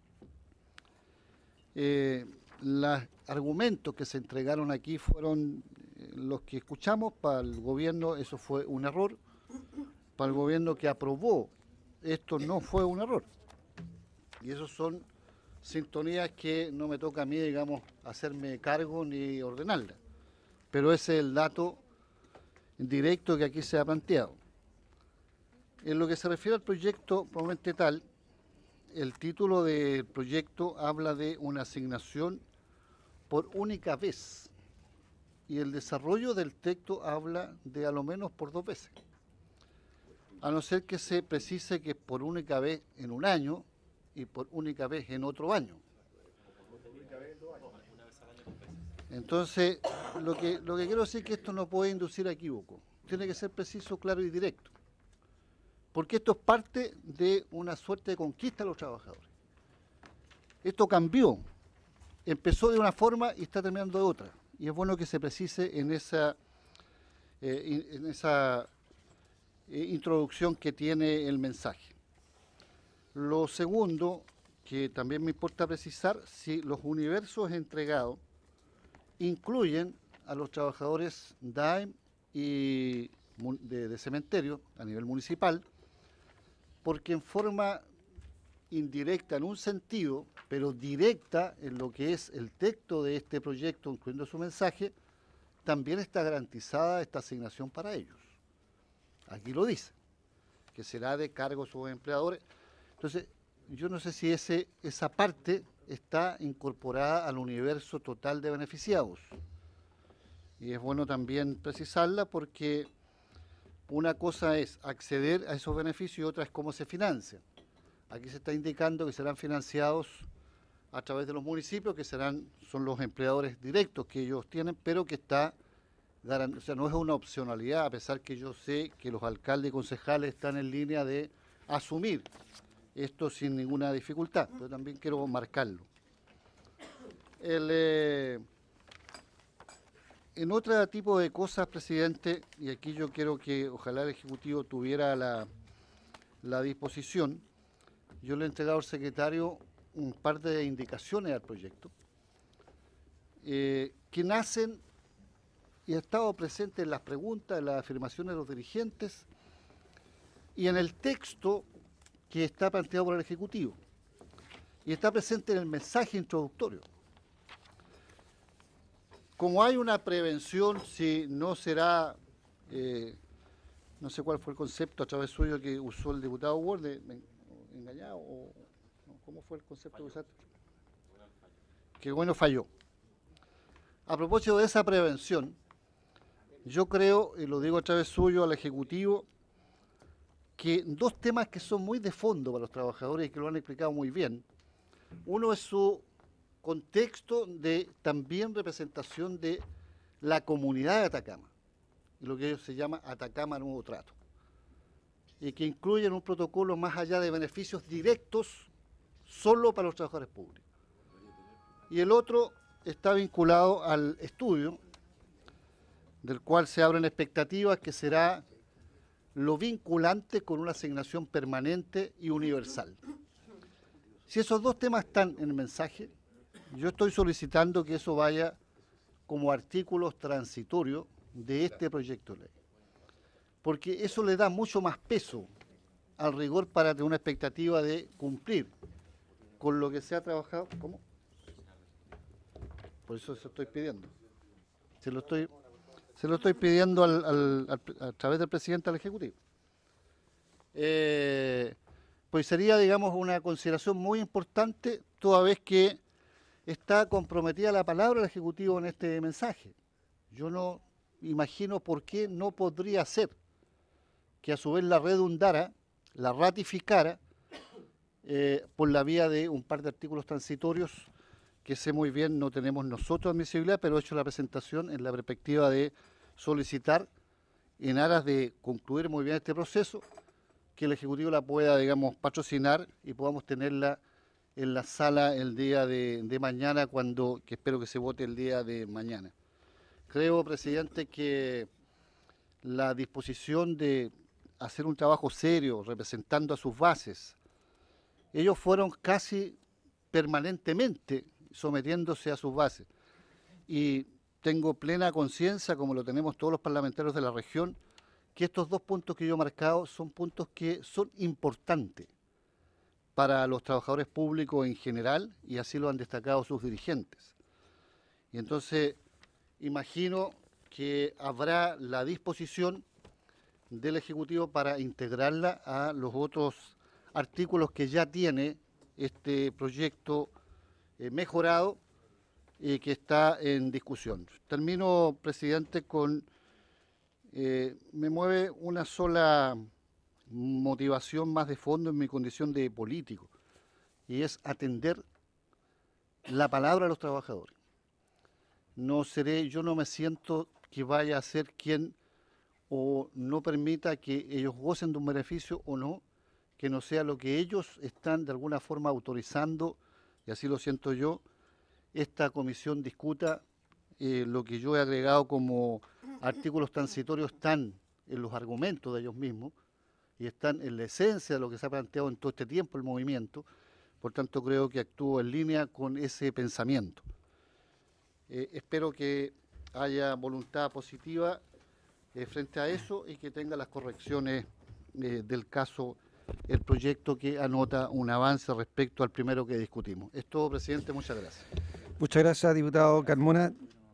Eh, los argumentos que se entregaron aquí fueron eh, los que escuchamos. Para el gobierno eso fue un error. Para el gobierno que aprobó esto no fue un error. Y esos son sintonías que no me toca a mí, digamos, hacerme cargo ni ordenarlas. Pero ese es el dato directo que aquí se ha planteado. En lo que se refiere al proyecto propiamente tal, el título del proyecto habla de una asignación por única vez y el desarrollo del texto habla de a lo menos por dos veces. A no ser que se precise que por única vez en un año y por única vez en otro año. Entonces, lo que, lo que quiero decir es que esto no puede inducir a equívoco. Tiene que ser preciso, claro y directo. Porque esto es parte de una suerte de conquista a los trabajadores. Esto cambió. Empezó de una forma y está terminando de otra. Y es bueno que se precise en esa, eh, en esa eh, introducción que tiene el mensaje. Lo segundo, que también me importa precisar, si los universos entregados incluyen a los trabajadores D A E M y de, de cementerio a nivel municipal, porque en forma indirecta en un sentido, pero directa en lo que es el texto de este proyecto, incluyendo su mensaje, también está garantizada esta asignación para ellos. Aquí lo dice, que será de cargo a sus empleadores. Entonces, yo no sé si ese, esa parte está incorporada al universo total de beneficiados. Y es bueno también precisarla porque una cosa es acceder a esos beneficios y otra es cómo se financian. Aquí se está indicando que serán financiados a través de los municipios, que serán son los empleadores directos que ellos tienen, pero que está, o sea, no es una opcionalidad, a pesar que yo sé que los alcaldes y concejales están en línea de asumir esto sin ninguna dificultad, pero también quiero marcarlo. El, eh, en otro tipo de cosas, presidente, y aquí yo quiero que ojalá el Ejecutivo tuviera la, la disposición, yo le he entregado al secretario un par de indicaciones al proyecto, eh, que nacen y ha estado presente en las preguntas, en las afirmaciones de los dirigentes y en el texto que está planteado por el Ejecutivo y está presente en el mensaje introductorio. Como hay una prevención, si no será, eh, no sé cuál fue el concepto a través suyo que usó el diputado Ward, de, de, engañado, o ¿cómo fue el concepto que usaste? Que bueno, falló. A propósito de esa prevención, yo creo, y lo digo a través suyo al Ejecutivo, que dos temas que son muy de fondo para los trabajadores y que lo han explicado muy bien. Uno es su contexto de también representación de la comunidad de Atacama, lo que se llama Atacama Nuevo Trato, y que incluyen un protocolo más allá de beneficios directos solo para los trabajadores públicos. Y el otro está vinculado al estudio, del cual se abren expectativas, que será lo vinculante con una asignación permanente y universal. Si esos dos temas están en el mensaje, yo estoy solicitando que eso vaya como artículos transitorios de este proyecto de ley, porque eso le da mucho más peso al rigor para tener una expectativa de cumplir con lo que se ha trabajado. ¿Cómo? Por eso se lo estoy pidiendo. Se lo estoy, se lo estoy pidiendo al, al, al, a través del presidente al Ejecutivo. Eh, pues sería, digamos, una consideración muy importante, toda vez que está comprometida la palabra del Ejecutivo en este mensaje. Yo no imagino por qué no podría ser que a su vez la redundara, la ratificara, eh, por la vía de un par de artículos transitorios que sé muy bien no tenemos nosotros admisibilidad, pero he hecho la presentación en la perspectiva de solicitar, en aras de concluir muy bien este proceso, que el Ejecutivo la pueda, digamos, patrocinar y podamos tenerla en la sala el día de, de mañana, cuando, que espero que se vote el día de mañana. Creo, presidente, que la disposición de hacer un trabajo serio, representando a sus bases, ellos fueron casi permanentemente sometiéndose a sus bases. Y tengo plena conciencia, como lo tenemos todos los parlamentarios de la región, que estos dos puntos que yo he marcado son puntos que son importantes para los trabajadores públicos en general, y así lo han destacado sus dirigentes. Y entonces imagino que habrá la disposición del Ejecutivo para integrarla a los otros artículos que ya tiene este proyecto eh, mejorado, eh, que está en discusión. Termino, presidente, con... Eh, me mueve una sola motivación más de fondo en mi condición de político, y es atender la palabra de los trabajadores. No seré, yo no me siento que vaya a ser quien o no permita que ellos gocen de un beneficio o no, que no sea lo que ellos están de alguna forma autorizando, y así lo siento yo, esta comisión discuta eh, lo que yo he agregado como artículos transitorios están en los argumentos de ellos mismos y están en la esencia de lo que se ha planteado en todo este tiempo el movimiento. Por tanto, creo que actúo en línea con ese pensamiento. Eh, espero que haya voluntad positiva eh, frente a eso y que tenga las correcciones eh, del caso el proyecto que anota un avance respecto al primero que discutimos. Es todo, presidente. Muchas gracias. Muchas gracias, diputado Carmona.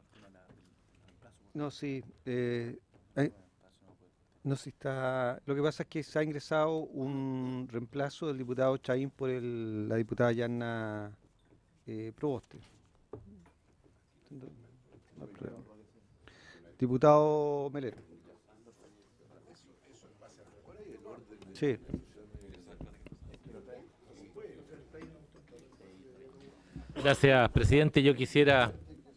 No, sí. Eh, eh, no, sí está. Lo que pasa es que se ha ingresado un reemplazo del diputado Chaín por el, la diputada Yanna eh, Proboste. No, diputado Melero. Sí. Gracias, presidente. Yo quisiera,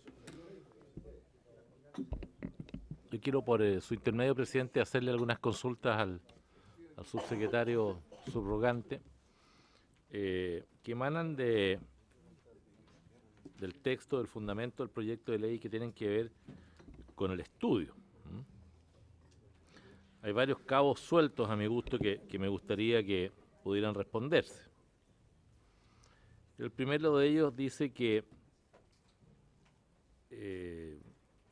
yo quiero por eh, su intermedio, presidente, hacerle algunas consultas al, al subsecretario subrogante eh, que emanan de, del texto, del fundamento del proyecto de ley que tienen que ver con el estudio. ¿Mm? Hay varios cabos sueltos a mi gusto que, que me gustaría que pudieran responderse. El primero de ellos dice que eh,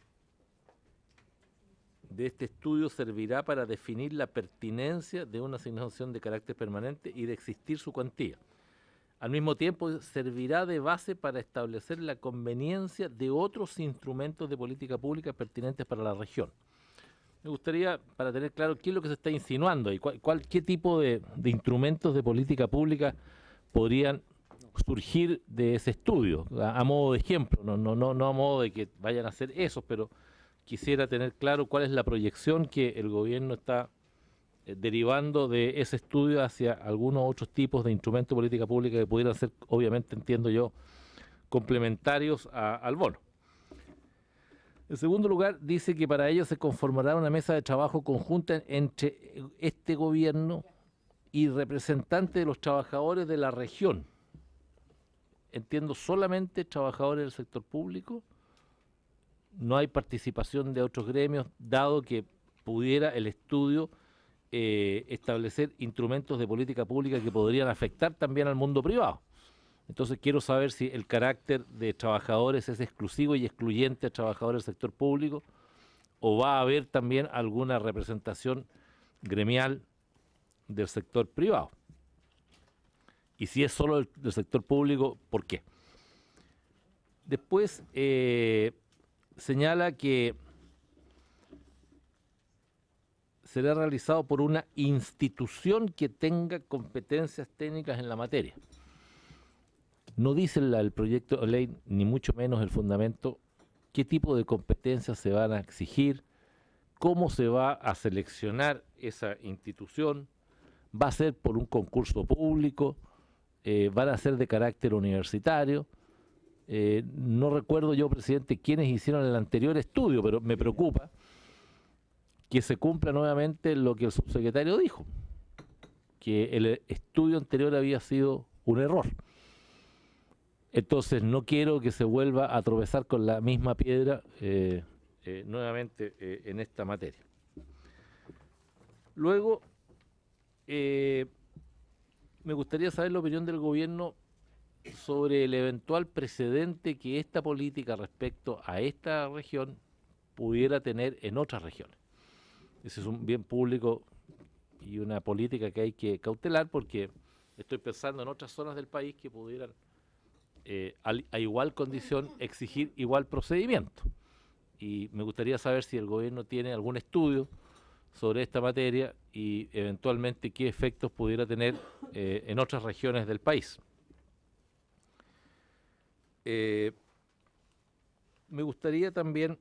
de este estudio servirá para definir la pertinencia de una asignación de carácter permanente y de existir su cuantía. Al mismo tiempo, servirá de base para establecer la conveniencia de otros instrumentos de política pública pertinentes para la región. Me gustaría, para tener claro qué es lo que se está insinuando y cuál, cuál, qué tipo de, de instrumentos de política pública podrían surgir de ese estudio, a, a modo de ejemplo, no, no, no, no a modo de que vayan a hacer esos, pero quisiera tener claro cuál es la proyección que el gobierno está eh, derivando de ese estudio hacia algunos otros tipos de instrumentos de política pública que pudieran ser, obviamente, entiendo yo, complementarios a, al bono. En segundo lugar, dice que para ello se conformará una mesa de trabajo conjunta entre este gobierno y representantes de los trabajadores de la región. Entiendo, solamente trabajadores del sector público, no hay participación de otros gremios, dado que pudiera el estudio eh, establecer instrumentos de política pública que podrían afectar también al mundo privado. Entonces quiero saber si el carácter de trabajadores es exclusivo y excluyente a trabajadores del sector público, o va a haber también alguna representación gremial del sector privado. Y si es solo del, del sector público, ¿por qué? Después eh, señala que será realizado por una institución que tenga competencias técnicas en la materia. No dice la, el proyecto de ley, ni mucho menos el fundamento, qué tipo de competencias se van a exigir, cómo se va a seleccionar esa institución, va a ser por un concurso público, eh, van a ser de carácter universitario. Eh, no recuerdo yo, presidente, quiénes hicieron el anterior estudio, pero me preocupa que se cumpla nuevamente lo que el subsecretario dijo, que el estudio anterior había sido un error. Entonces no quiero que se vuelva a tropezar con la misma piedra eh, eh, nuevamente eh, en esta materia. Luego, eh, me gustaría saber la opinión del gobierno sobre el eventual precedente que esta política respecto a esta región pudiera tener en otras regiones. Ese es un bien público y una política que hay que cautelar, porque estoy pensando en otras zonas del país que pudieran eh, a, a igual condición exigir igual procedimiento. Y me gustaría saber si el gobierno tiene algún estudio sobre esta materia y eventualmente qué efectos pudiera tener eh, en otras regiones del país. Eh, me gustaría también,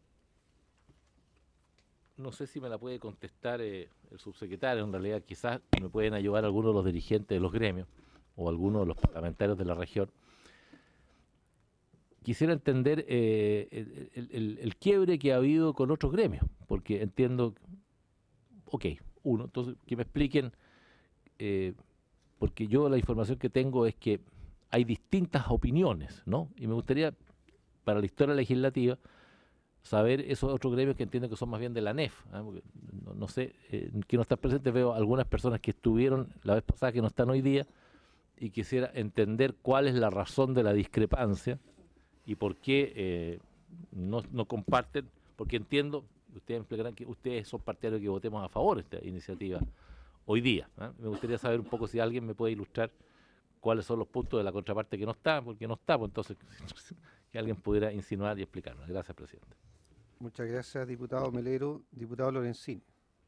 no sé si me la puede contestar eh, el subsecretario, en realidad quizás me pueden ayudar algunos de los dirigentes de los gremios o algunos de los parlamentarios de la región. Quisiera entender eh, el, el, el, el quiebre que ha habido con otros gremios, porque entiendo, ok, uno, entonces que me expliquen, eh, porque yo la información que tengo es que hay distintas opiniones, ¿no? Y me gustaría, para la historia legislativa, saber esos otros gremios que entiendo que son más bien de la N E F. ¿eh? Porque no, no sé, eh, que no están presentes, veo algunas personas que estuvieron la vez pasada que no están hoy día, y quisiera entender cuál es la razón de la discrepancia y por qué eh, no, no comparten, porque entiendo, ustedes explicarán que ustedes son partidarios de que votemos a favor de esta iniciativa hoy día. ¿eh? Me gustaría saber un poco si alguien me puede ilustrar cuáles son los puntos de la contraparte que no está, porque no está, pues entonces que alguien pudiera insinuar y explicarnos. Gracias, presidente. Muchas gracias, diputado Melero. Diputado Lorenzini.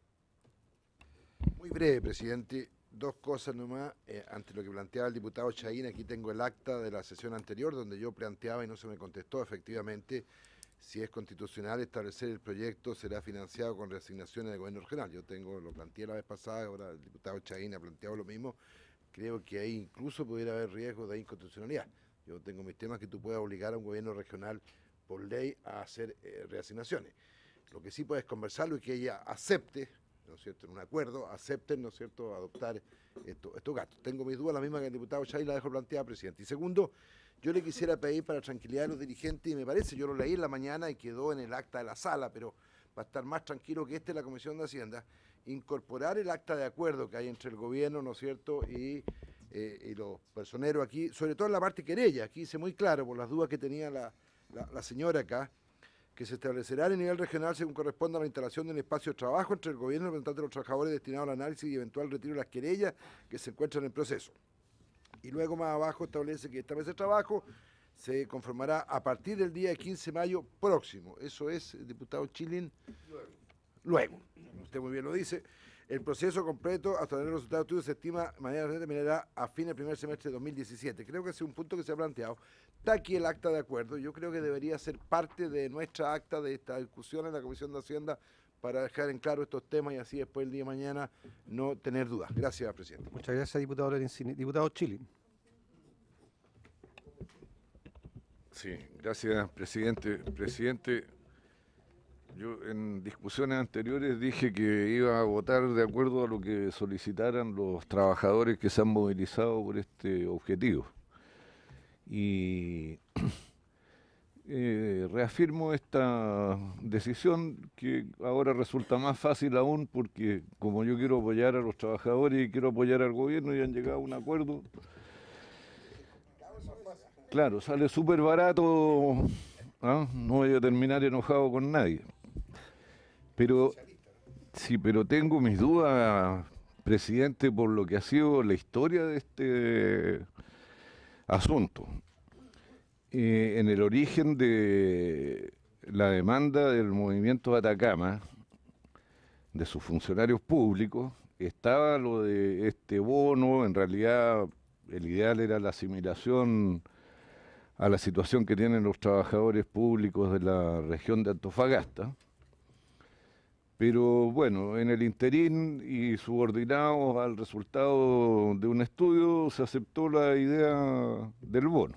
Muy breve, presidente. Dos cosas nomás. Eh, ante lo que planteaba el diputado Chahín, aquí tengo el acta de la sesión anterior, donde yo planteaba y no se me contestó, efectivamente, si es constitucional establecer el proyecto será financiado con reasignaciones de gobierno regional. Yo tengo, lo planteé la vez pasada, ahora el diputado Chahín ha planteado lo mismo. Creo que ahí incluso pudiera haber riesgo de inconstitucionalidad. Yo tengo mis temas que tú puedas obligar a un gobierno regional por ley a hacer eh, reasignaciones. Lo que sí puedes conversarlo y que ella acepte, ¿no es cierto?, en un acuerdo, acepten, ¿no es cierto?, adoptar esto, estos gastos. Tengo mis dudas, la misma que el diputado Chay, la dejo planteada, presidente. Y segundo, yo le quisiera pedir para tranquilidad de los dirigentes, y me parece, yo lo leí en la mañana y quedó en el acta de la sala, pero para estar más tranquilo que este, la Comisión de Hacienda, incorporar el acta de acuerdo que hay entre el gobierno, ¿no es cierto?, y, eh, y los personeros aquí, sobre todo en la parte querella, aquí hice muy claro, por las dudas que tenía la, la, la señora acá, que se establecerá a nivel regional según corresponda a la instalación de un espacio de trabajo entre el gobierno y el representante de los trabajadores destinado al análisis y eventual retiro de las querellas que se encuentran en proceso. Y luego más abajo establece que esta mesa de trabajo se conformará a partir del día quince de mayo próximo. Eso es, el diputado Chilin. Luego. Luego, usted muy bien lo dice. El proceso completo, hasta tener los resultados de estudio, se estima de manera terminará a fin del primer semestre de dos mil diecisiete. Creo que ese es un punto que se ha planteado. Está aquí el acta de acuerdo. Yo creo que debería ser parte de nuestra acta de esta discusión en la Comisión de Hacienda para dejar en claro estos temas y así después el día de mañana no tener dudas. Gracias, presidente. Muchas gracias, diputado Lorenzini. Diputado Chilin. Sí, gracias, presidente. Presidente, yo en discusiones anteriores dije que iba a votar de acuerdo a lo que solicitaran los trabajadores que se han movilizado por este objetivo. Y eh, reafirmo esta decisión que ahora resulta más fácil aún porque como yo quiero apoyar a los trabajadores y quiero apoyar al gobierno y han llegado a un acuerdo, claro, sale súper barato, ¿ah? No voy a terminar enojado con nadie. Pero, sí, pero tengo mis dudas, presidente, por lo que ha sido la historia de este asunto. Eh, en el origen de la demanda del movimiento de Atacama, de sus funcionarios públicos, estaba lo de este bono. En realidad el ideal era la asimilación a la situación que tienen los trabajadores públicos de la región de Antofagasta. Pero bueno, en el interín y subordinados al resultado de un estudio, se aceptó la idea del bono.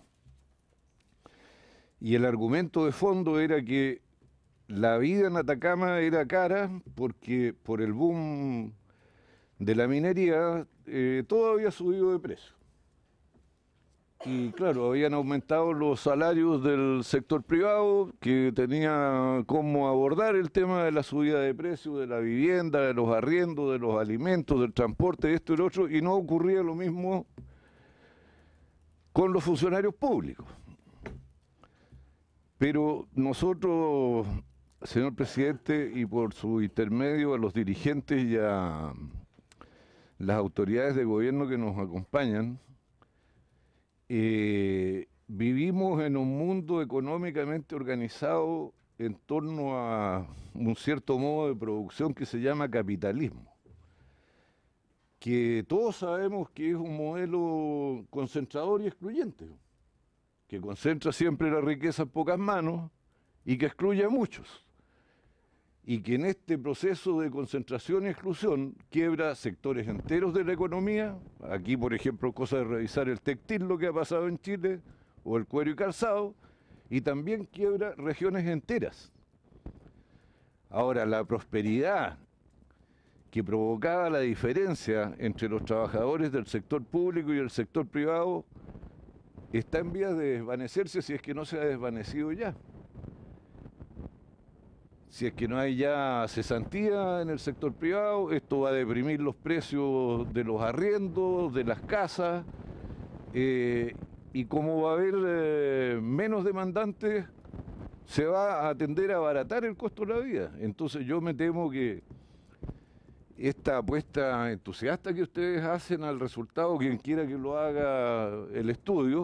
Y el argumento de fondo era que la vida en Atacama era cara porque por el boom de la minería eh, todo había subido de precio. Y claro, habían aumentado los salarios del sector privado, que tenía cómo abordar el tema de la subida de precios de la vivienda, de los arriendos, de los alimentos, del transporte, de esto y lo otro, y no ocurría lo mismo con los funcionarios públicos. Pero nosotros, señor presidente, y por su intermedio a los dirigentes y a las autoridades de gobierno que nos acompañan, Eh, vivimos en un mundo económicamente organizado en torno a un cierto modo de producción que se llama capitalismo, que todos sabemos que es un modelo concentrador y excluyente, que concentra siempre la riqueza en pocas manos y que excluye a muchos. Y que en este proceso de concentración y exclusión quiebra sectores enteros de la economía. Aquí, por ejemplo, cosa de revisar el textil, lo que ha pasado en Chile, o el cuero y calzado, y también quiebra regiones enteras. Ahora, la prosperidad que provocaba la diferencia entre los trabajadores del sector público y el sector privado está en vías de desvanecerse, si es que no se ha desvanecido ya. Si es que no hay ya cesantía en el sector privado, esto va a deprimir los precios de los arriendos, de las casas, eh, y como va a haber eh, menos demandantes, se va a tender a abaratar el costo de la vida. Entonces yo me temo que esta apuesta entusiasta que ustedes hacen al resultado, quien quiera que lo haga el estudio,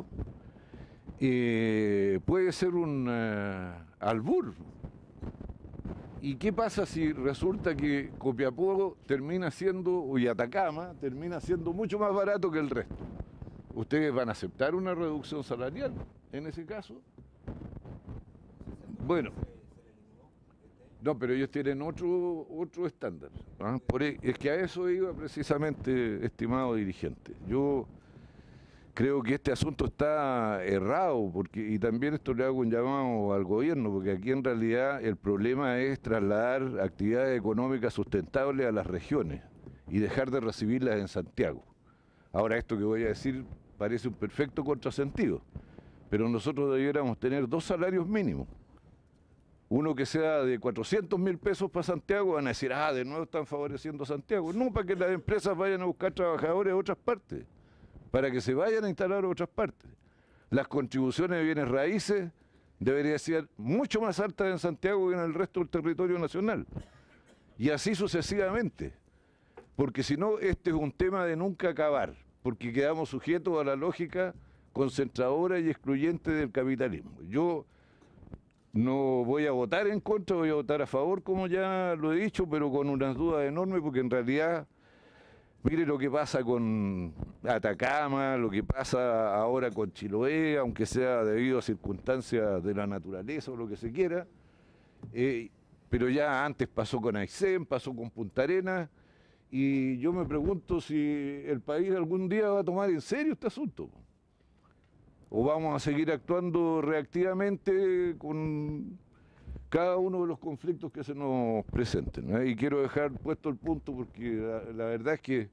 eh, puede ser un eh, albur. ¿Y qué pasa si resulta que Copiapó termina siendo, y Atacama, termina siendo mucho más barato que el resto? ¿Ustedes van a aceptar una reducción salarial en ese caso? Bueno, no, pero ellos tienen otro, otro estándar. ¿Ah? Por, es que a eso iba precisamente, estimado dirigente. Yo creo que este asunto está errado, porque, y también esto le hago un llamado al gobierno, porque aquí en realidad el problema es trasladar actividades económicas sustentables a las regiones y dejar de recibirlas en Santiago. Ahora, esto que voy a decir parece un perfecto contrasentido, pero nosotros debiéramos tener dos salarios mínimos. Uno que sea de cuatrocientos mil pesos para Santiago, van a decir, ah, de nuevo están favoreciendo a Santiago. No, para que las empresas vayan a buscar trabajadores de otras partes, para que se vayan a instalar a otras partes. Las contribuciones de bienes raíces deberían ser mucho más altas en Santiago que en el resto del territorio nacional. Y así sucesivamente. Porque si no, este es un tema de nunca acabar, porque quedamos sujetos a la lógica concentradora y excluyente del capitalismo. Yo no voy a votar en contra, voy a votar a favor, como ya lo he dicho, pero con unas dudas enormes, porque en realidad, mire lo que pasa con Atacama, lo que pasa ahora con Chiloé, aunque sea debido a circunstancias de la naturaleza o lo que se quiera, eh, pero ya antes pasó con Aysén, pasó con Punta Arenas, y yo me pregunto si el país algún día va a tomar en serio este asunto. ¿O vamos a seguir actuando reactivamente con cada uno de los conflictos que se nos presenten? ¿eh? Y quiero dejar puesto el punto porque la, la verdad es que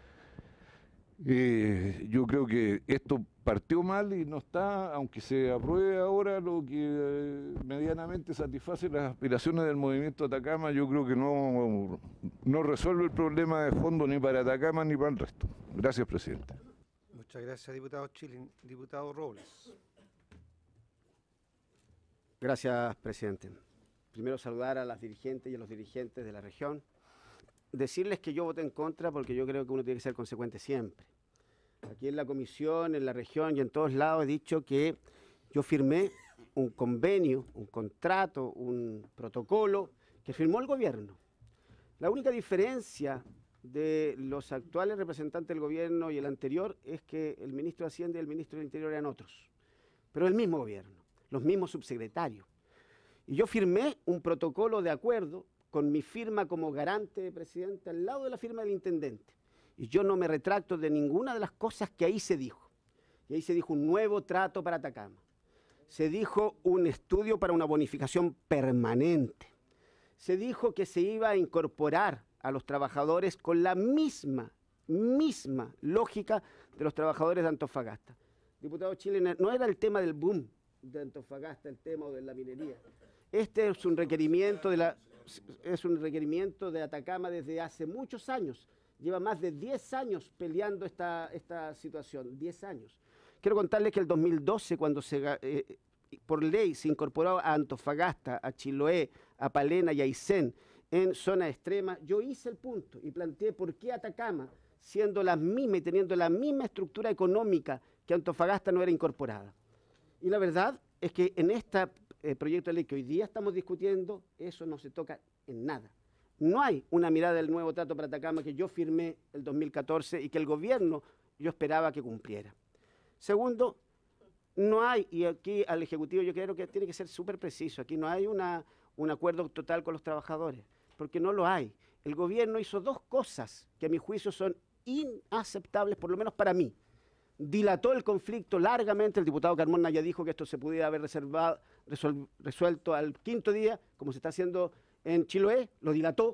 eh, yo creo que esto partió mal y no está, aunque se apruebe ahora lo que eh, medianamente satisface las aspiraciones del movimiento Atacama, yo creo que no, no resuelve el problema de fondo ni para Atacama ni para el resto. Gracias, presidente. Muchas gracias, diputado Chilin. Diputado Robles. Gracias, presidente. Primero saludar a las dirigentes y a los dirigentes de la región. Decirles que yo voté en contra porque yo creo que uno tiene que ser consecuente siempre. Aquí en la comisión, en la región y en todos lados he dicho que yo firmé un convenio, un contrato, un protocolo que firmó el gobierno. La única diferencia de los actuales representantes del gobierno y el anterior es que el ministro de Hacienda y el ministro del Interior eran otros, pero el mismo gobierno, los mismos subsecretarios. Y yo firmé un protocolo de acuerdo con mi firma como garante de presidente al lado de la firma del intendente. Y yo no me retracto de ninguna de las cosas que ahí se dijo. Y ahí se dijo un nuevo trato para Atacama. Se dijo un estudio para una bonificación permanente. Se dijo que se iba a incorporar a los trabajadores con la misma, misma lógica de los trabajadores de Antofagasta. Diputado Chilin, no era el tema del boom de Antofagasta, el tema de la minería. Este es un requerimiento de la, es un requerimiento de Atacama desde hace muchos años. Lleva más de diez años peleando esta, esta situación, diez años. Quiero contarles que el dos mil doce, cuando se, eh, por ley se incorporó a Antofagasta, a Chiloé, a Palena y a Aysén, en zona extrema, yo hice el punto y planteé por qué Atacama, siendo la misma y teniendo la misma estructura económica que Antofagasta, no era incorporada. Y la verdad es que en este eh, proyecto de ley que hoy día estamos discutiendo, eso no se toca en nada. No hay una mirada del nuevo trato para Atacama que yo firmé el dos mil catorce y que el gobierno yo esperaba que cumpliera. Segundo, no hay, y aquí al Ejecutivo yo creo que tiene que ser súper preciso, aquí no hay una, un acuerdo total con los trabajadores, porque no lo hay. El gobierno hizo dos cosas que a mi juicio son inaceptables, por lo menos para mí. Dilató el conflicto largamente, el diputado Carmona ya dijo que esto se pudiera haber reservado, resuel, resuelto al quinto día, como se está haciendo en Chiloé, lo dilató,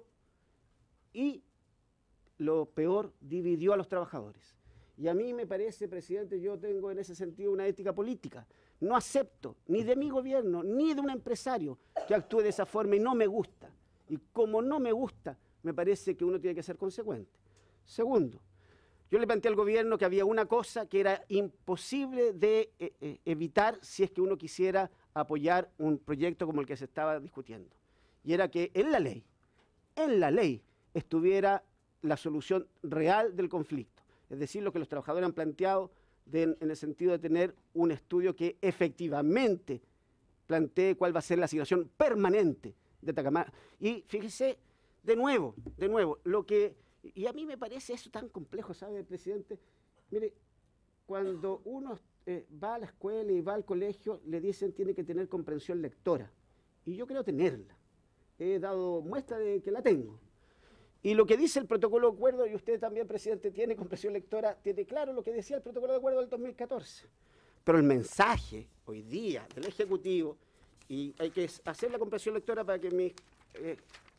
y lo peor, dividió a los trabajadores. Y a mí me parece, presidente, yo tengo en ese sentido una ética política. No acepto ni de mi gobierno, ni de un empresario que actúe de esa forma y no me gusta. Y como no me gusta, me parece que uno tiene que ser consecuente. Segundo, yo le planteé al gobierno que había una cosa que era imposible de eh, eh, evitar si es que uno quisiera apoyar un proyecto como el que se estaba discutiendo. Y era que en la ley, en la ley, estuviera la solución real del conflicto. Es decir, lo que los trabajadores han planteado de, en el sentido de tener un estudio que efectivamente plantee cuál va a ser la asignación permanente de Atacama. Y fíjese, de nuevo, de nuevo, lo que... Y a mí me parece eso tan complejo, ¿sabe, presidente? Mire, cuando uno eh, va a la escuela y va al colegio, le dicen tiene que tener comprensión lectora. Y yo creo tenerla. He dado muestra de que la tengo. Y lo que dice el protocolo de acuerdo, y usted también, presidente, tiene comprensión lectora, tiene claro lo que decía el protocolo de acuerdo del dos mil catorce. Pero el mensaje hoy día del Ejecutivo, y hay que hacer la comprensión lectora para que mis eh,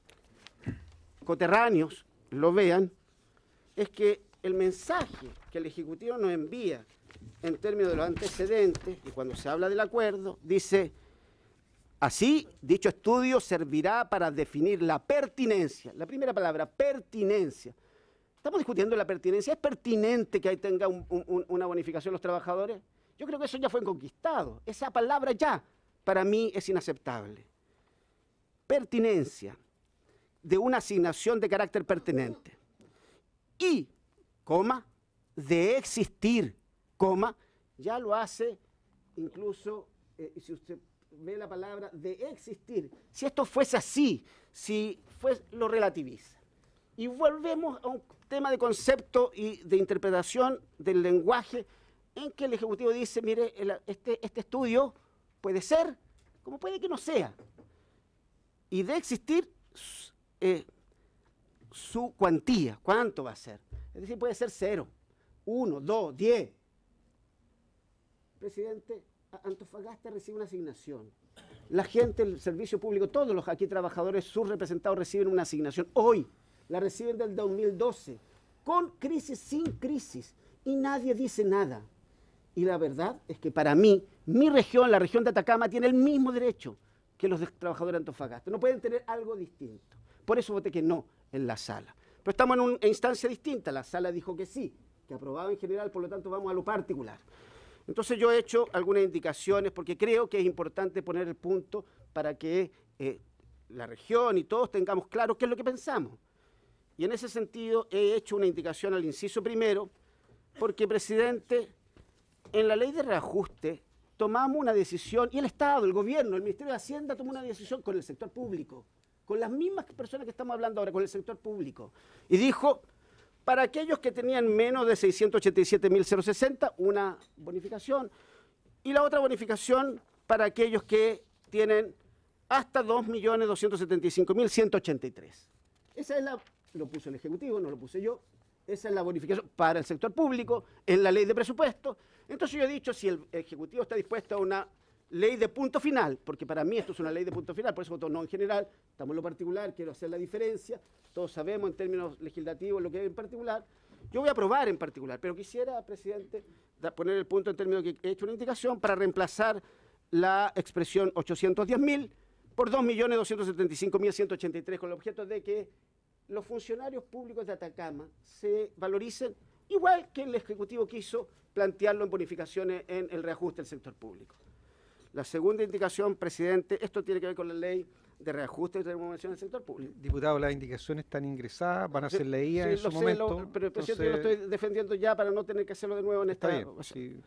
coterráneos lo vean, es que el mensaje que el Ejecutivo nos envía en términos de los antecedentes, y cuando se habla del acuerdo, dice... Así, dicho estudio servirá para definir la pertinencia. La primera palabra, pertinencia. Estamos discutiendo la pertinencia. ¿Es pertinente que ahí tenga un, un, una bonificación los trabajadores? Yo creo que eso ya fue conquistado. Esa palabra ya, para mí, es inaceptable. Pertinencia de una asignación de carácter pertinente. Y, coma, de existir, coma, ya lo hace incluso, eh, si usted... ve la palabra de existir. Si esto fuese así, si fuese, lo relativiza. Y volvemos a un tema de concepto y de interpretación del lenguaje en que el Ejecutivo dice, mire, el, este, este estudio puede ser, como puede que no sea. Y de existir eh, su cuantía, ¿cuánto va a ser? Es decir, puede ser cero, uno, dos, diez. Presidente, Antofagasta recibe una asignación. La gente, el servicio público, todos los aquí trabajadores, sus representados reciben una asignación. Hoy la reciben del dos mil doce, con crisis, sin crisis, y nadie dice nada. Y la verdad es que para mí, mi región, la región de Atacama, tiene el mismo derecho que los trabajadores de Antofagasta. No pueden tener algo distinto. Por eso voté que no en la sala. Pero estamos en una instancia distinta. La sala dijo que sí, que aprobaba en general, por lo tanto vamos a lo particular. Entonces yo he hecho algunas indicaciones porque creo que es importante poner el punto para que eh, la región y todos tengamos claro qué es lo que pensamos. Y en ese sentido he hecho una indicación al inciso primero porque, presidente, en la ley de reajuste tomamos una decisión, y el Estado, el gobierno, el Ministerio de Hacienda tomó una decisión con el sector público, con las mismas personas que estamos hablando ahora, con el sector público, y dijo... Para aquellos que tenían menos de seiscientos ochenta y siete mil sesenta, una bonificación. Y la otra bonificación para aquellos que tienen hasta dos millones doscientos setenta y cinco mil ciento ochenta y tres. Esa es la, lo puso el Ejecutivo, no lo puse yo. Esa es la bonificación para el sector público en la ley de presupuesto. Entonces yo he dicho, si el Ejecutivo está dispuesto a una ley de punto final, porque para mí esto es una ley de punto final, por eso voto no en general, estamos en lo particular, quiero hacer la diferencia, todos sabemos en términos legislativos lo que es en particular, yo voy a aprobar en particular, pero quisiera, presidente, da, poner el punto en términos que he hecho una indicación para reemplazar la expresión ochocientos diez mil por dos millones doscientos setenta y cinco mil ciento ochenta y tres, con el objeto de que los funcionarios públicos de Atacama se valoricen igual que el Ejecutivo quiso plantearlo en bonificaciones en el reajuste del sector público. La segunda indicación, presidente, esto tiene que ver con la ley de reajuste y remodelación del sector público. Diputado, las indicaciones están ingresadas, van a ser leídas sí, en su sé, momento. Lo, pero, presidente, yo lo estoy defendiendo ya para no tener que hacerlo de nuevo en esta... Está bien, sí.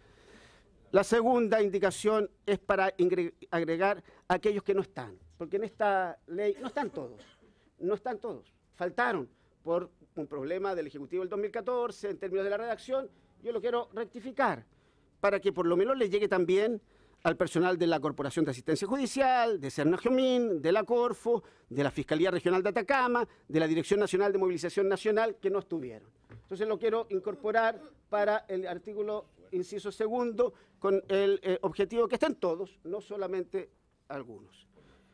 La segunda indicación es para agregar a aquellos que no están, porque en esta ley no están todos, no están todos, faltaron por un problema del Ejecutivo del dos mil catorce en términos de la redacción, yo lo quiero rectificar. para que por lo menos le llegue también al personal de la Corporación de Asistencia Judicial, de Sernajomín, de la Corfo, de la Fiscalía Regional de Atacama, de la Dirección Nacional de Movilización Nacional, que no estuvieron. Entonces lo quiero incorporar para el artículo inciso segundo, con el eh, objetivo que estén todos, no solamente algunos.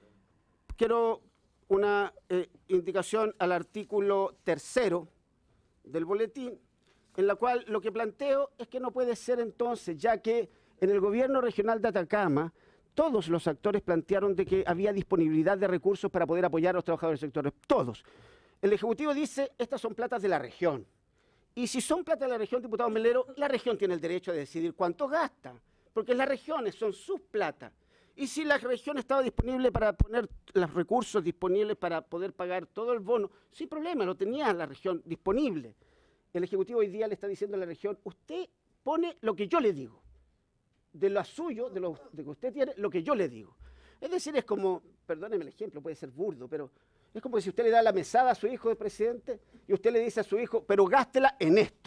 Quiero una eh, indicación al artículo tercero del boletín, en la cual lo que planteo es que no puede ser entonces, ya que en el gobierno regional de Atacama todos los actores plantearon de que había disponibilidad de recursos para poder apoyar a los trabajadores del sector, todos. El Ejecutivo dice, estas son platas de la región. Y si son plata de la región, diputado Melero, la región tiene el derecho de decidir cuánto gasta, porque las regiones son sus plata. Y si la región estaba disponible para poner los recursos disponibles para poder pagar todo el bono, sin problema, lo tenía la región disponible. El Ejecutivo hoy día le está diciendo a la región, usted pone lo que yo le digo, de lo suyo, de lo de que usted tiene, lo que yo le digo. Es decir, es como, perdóneme el ejemplo, puede ser burdo, pero es como si usted le da la mesada a su hijo de presidente y usted le dice a su hijo, pero gástela en esto.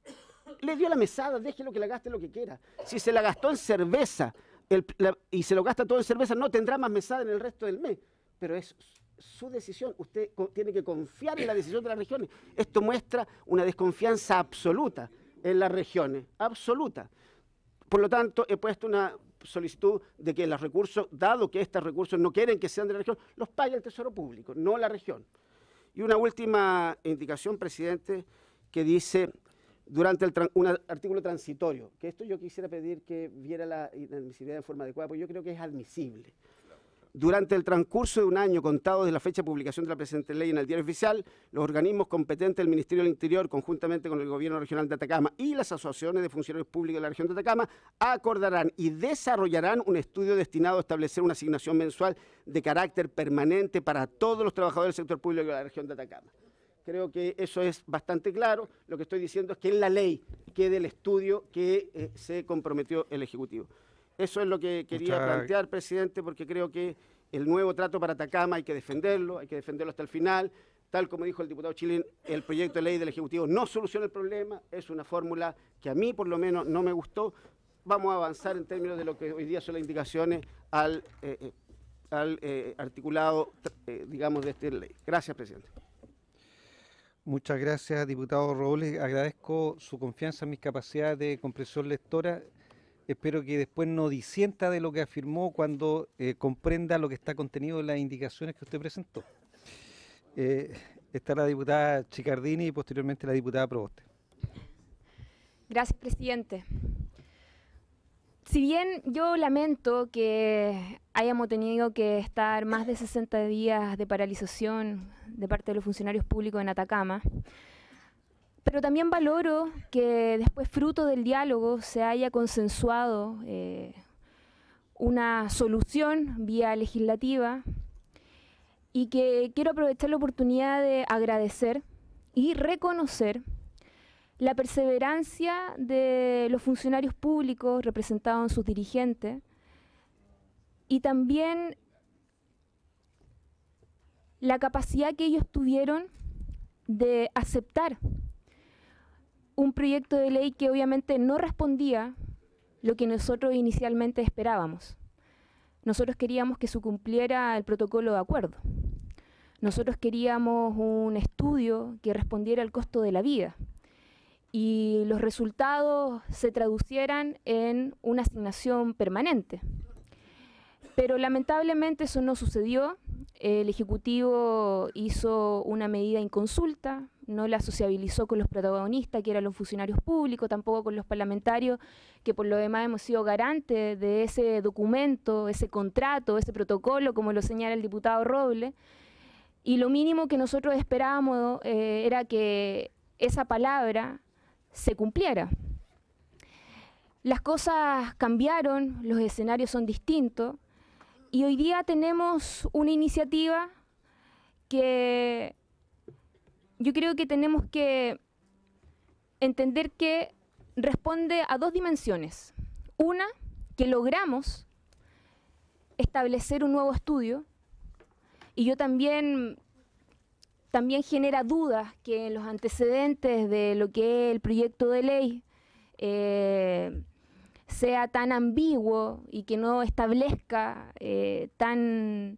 Le dio la mesada, déjelo que la gaste lo que quiera. Si se la gastó en cerveza el, la, y se lo gasta todo en cerveza, no tendrá más mesada en el resto del mes. Pero es su decisión, usted tiene que confiar en la decisión de las regiones. Esto muestra una desconfianza absoluta en las regiones, absoluta. Por lo tanto, he puesto una solicitud de que los recursos, dado que estos recursos no quieren que sean de la región, los pague el Tesoro Público, no la región. Y una última indicación, presidente, que dice, durante el un artículo transitorio, que esto yo quisiera pedir que viera la inadmisibilidad de forma adecuada, porque yo creo que es admisible. Durante el transcurso de un año contado desde la fecha de publicación de la presente ley en el Diario Oficial, los organismos competentes del Ministerio del Interior, conjuntamente con el Gobierno Regional de Atacama y las asociaciones de funcionarios públicos de la región de Atacama, acordarán y desarrollarán un estudio destinado a establecer una asignación mensual de carácter permanente para todos los trabajadores del sector público de la región de Atacama. Creo que eso es bastante claro. Lo que estoy diciendo es que en la ley quede el estudio que eh, se comprometió el Ejecutivo. Eso es lo que quería Muchas... plantear, presidente, porque creo que el nuevo trato para Atacama hay que defenderlo, hay que defenderlo hasta el final. Tal como dijo el diputado Chilín, el proyecto de ley del Ejecutivo no soluciona el problema, es una fórmula que a mí por lo menos no me gustó. Vamos a avanzar en términos de lo que hoy día son las indicaciones al, eh, al eh, articulado, eh, digamos, de esta ley. Gracias, presidente. Muchas gracias, diputado Robles. Agradezco su confianza en mis capacidades de comprensión lectora. Espero que después no disienta de lo que afirmó cuando eh, comprenda lo que está contenido en las indicaciones que usted presentó. Eh, está la diputada Chicardini y posteriormente la diputada Proboste. Gracias, presidente. Si bien yo lamento que hayamos tenido que estar más de sesenta días de paralización de parte de los funcionarios públicos en Atacama, pero también valoro que después, fruto del diálogo, se haya consensuado eh, una solución vía legislativa y que quiero aprovechar la oportunidad de agradecer y reconocer la perseverancia de los funcionarios públicos representados en sus dirigentes y también la capacidad que ellos tuvieron de aceptar un proyecto de ley que obviamente no respondía lo que nosotros inicialmente esperábamos. Nosotros queríamos que se cumpliera el protocolo de acuerdo. Nosotros queríamos un estudio que respondiera al costo de la vida y los resultados se traducieran en una asignación permanente. Pero lamentablemente eso no sucedió. El Ejecutivo hizo una medida inconsulta, no la sociabilizó con los protagonistas, que eran los funcionarios públicos, tampoco con los parlamentarios, que por lo demás hemos sido garantes de ese documento, ese contrato, ese protocolo, como lo señala el diputado Robles. Y lo mínimo que nosotros esperábamos eh, era que esa palabra se cumpliera. Las cosas cambiaron, los escenarios son distintos, y hoy día tenemos una iniciativa que yo creo que tenemos que entender que responde a dos dimensiones. Una, que logramos establecer un nuevo estudio, y yo también, también genera dudas que en los antecedentes de lo que es el proyecto de ley, eh, sea tan ambiguo y que no establezca eh, tan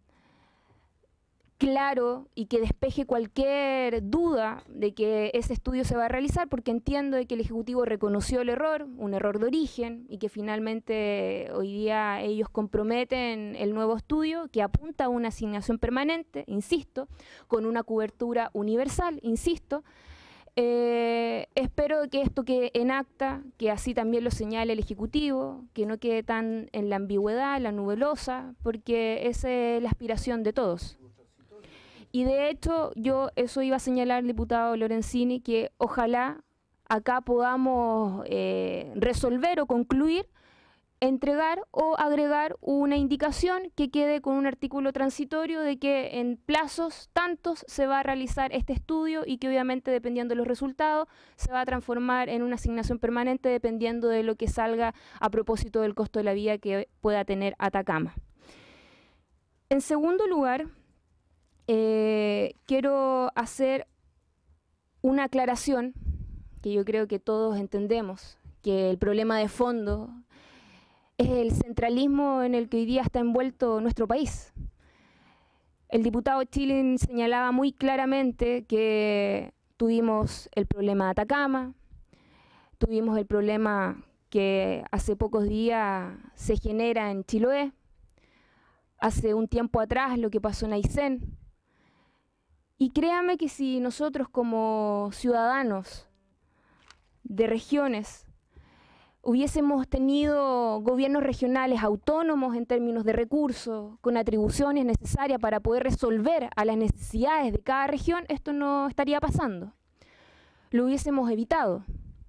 claro y que despeje cualquier duda de que ese estudio se va a realizar, porque entiendo de que el Ejecutivo reconoció el error, un error de origen, y que finalmente hoy día ellos comprometen el nuevo estudio que apunta a una asignación permanente, insisto, con una cobertura universal, insisto. Eh, espero que esto quede en acta, que así también lo señale el Ejecutivo, que no quede tan en la ambigüedad, en la nubelosa, porque esa es la aspiración de todos. Y de hecho, yo eso iba a señalar al diputado Lorenzini, que ojalá acá podamos eh, resolver o concluir, entregar o agregar una indicación que quede con un artículo transitorio de que en plazos tantos se va a realizar este estudio y que obviamente dependiendo de los resultados se va a transformar en una asignación permanente dependiendo de lo que salga a propósito del costo de la vía que pueda tener Atacama. En segundo lugar, Eh, quiero hacer una aclaración que yo creo que todos entendemos, que el problema de fondo es el centralismo en el que hoy día está envuelto nuestro país. El diputado Chilin señalaba muy claramente que tuvimos el problema de Atacama, tuvimos el problema que hace pocos días se genera en Chiloé, hace un tiempo atrás lo que pasó en Aysén. Y créame que si nosotros como ciudadanos de regiones hubiésemos tenido gobiernos regionales autónomos en términos de recursos, con atribuciones necesarias para poder resolver a las necesidades de cada región, esto no estaría pasando. Lo hubiésemos evitado.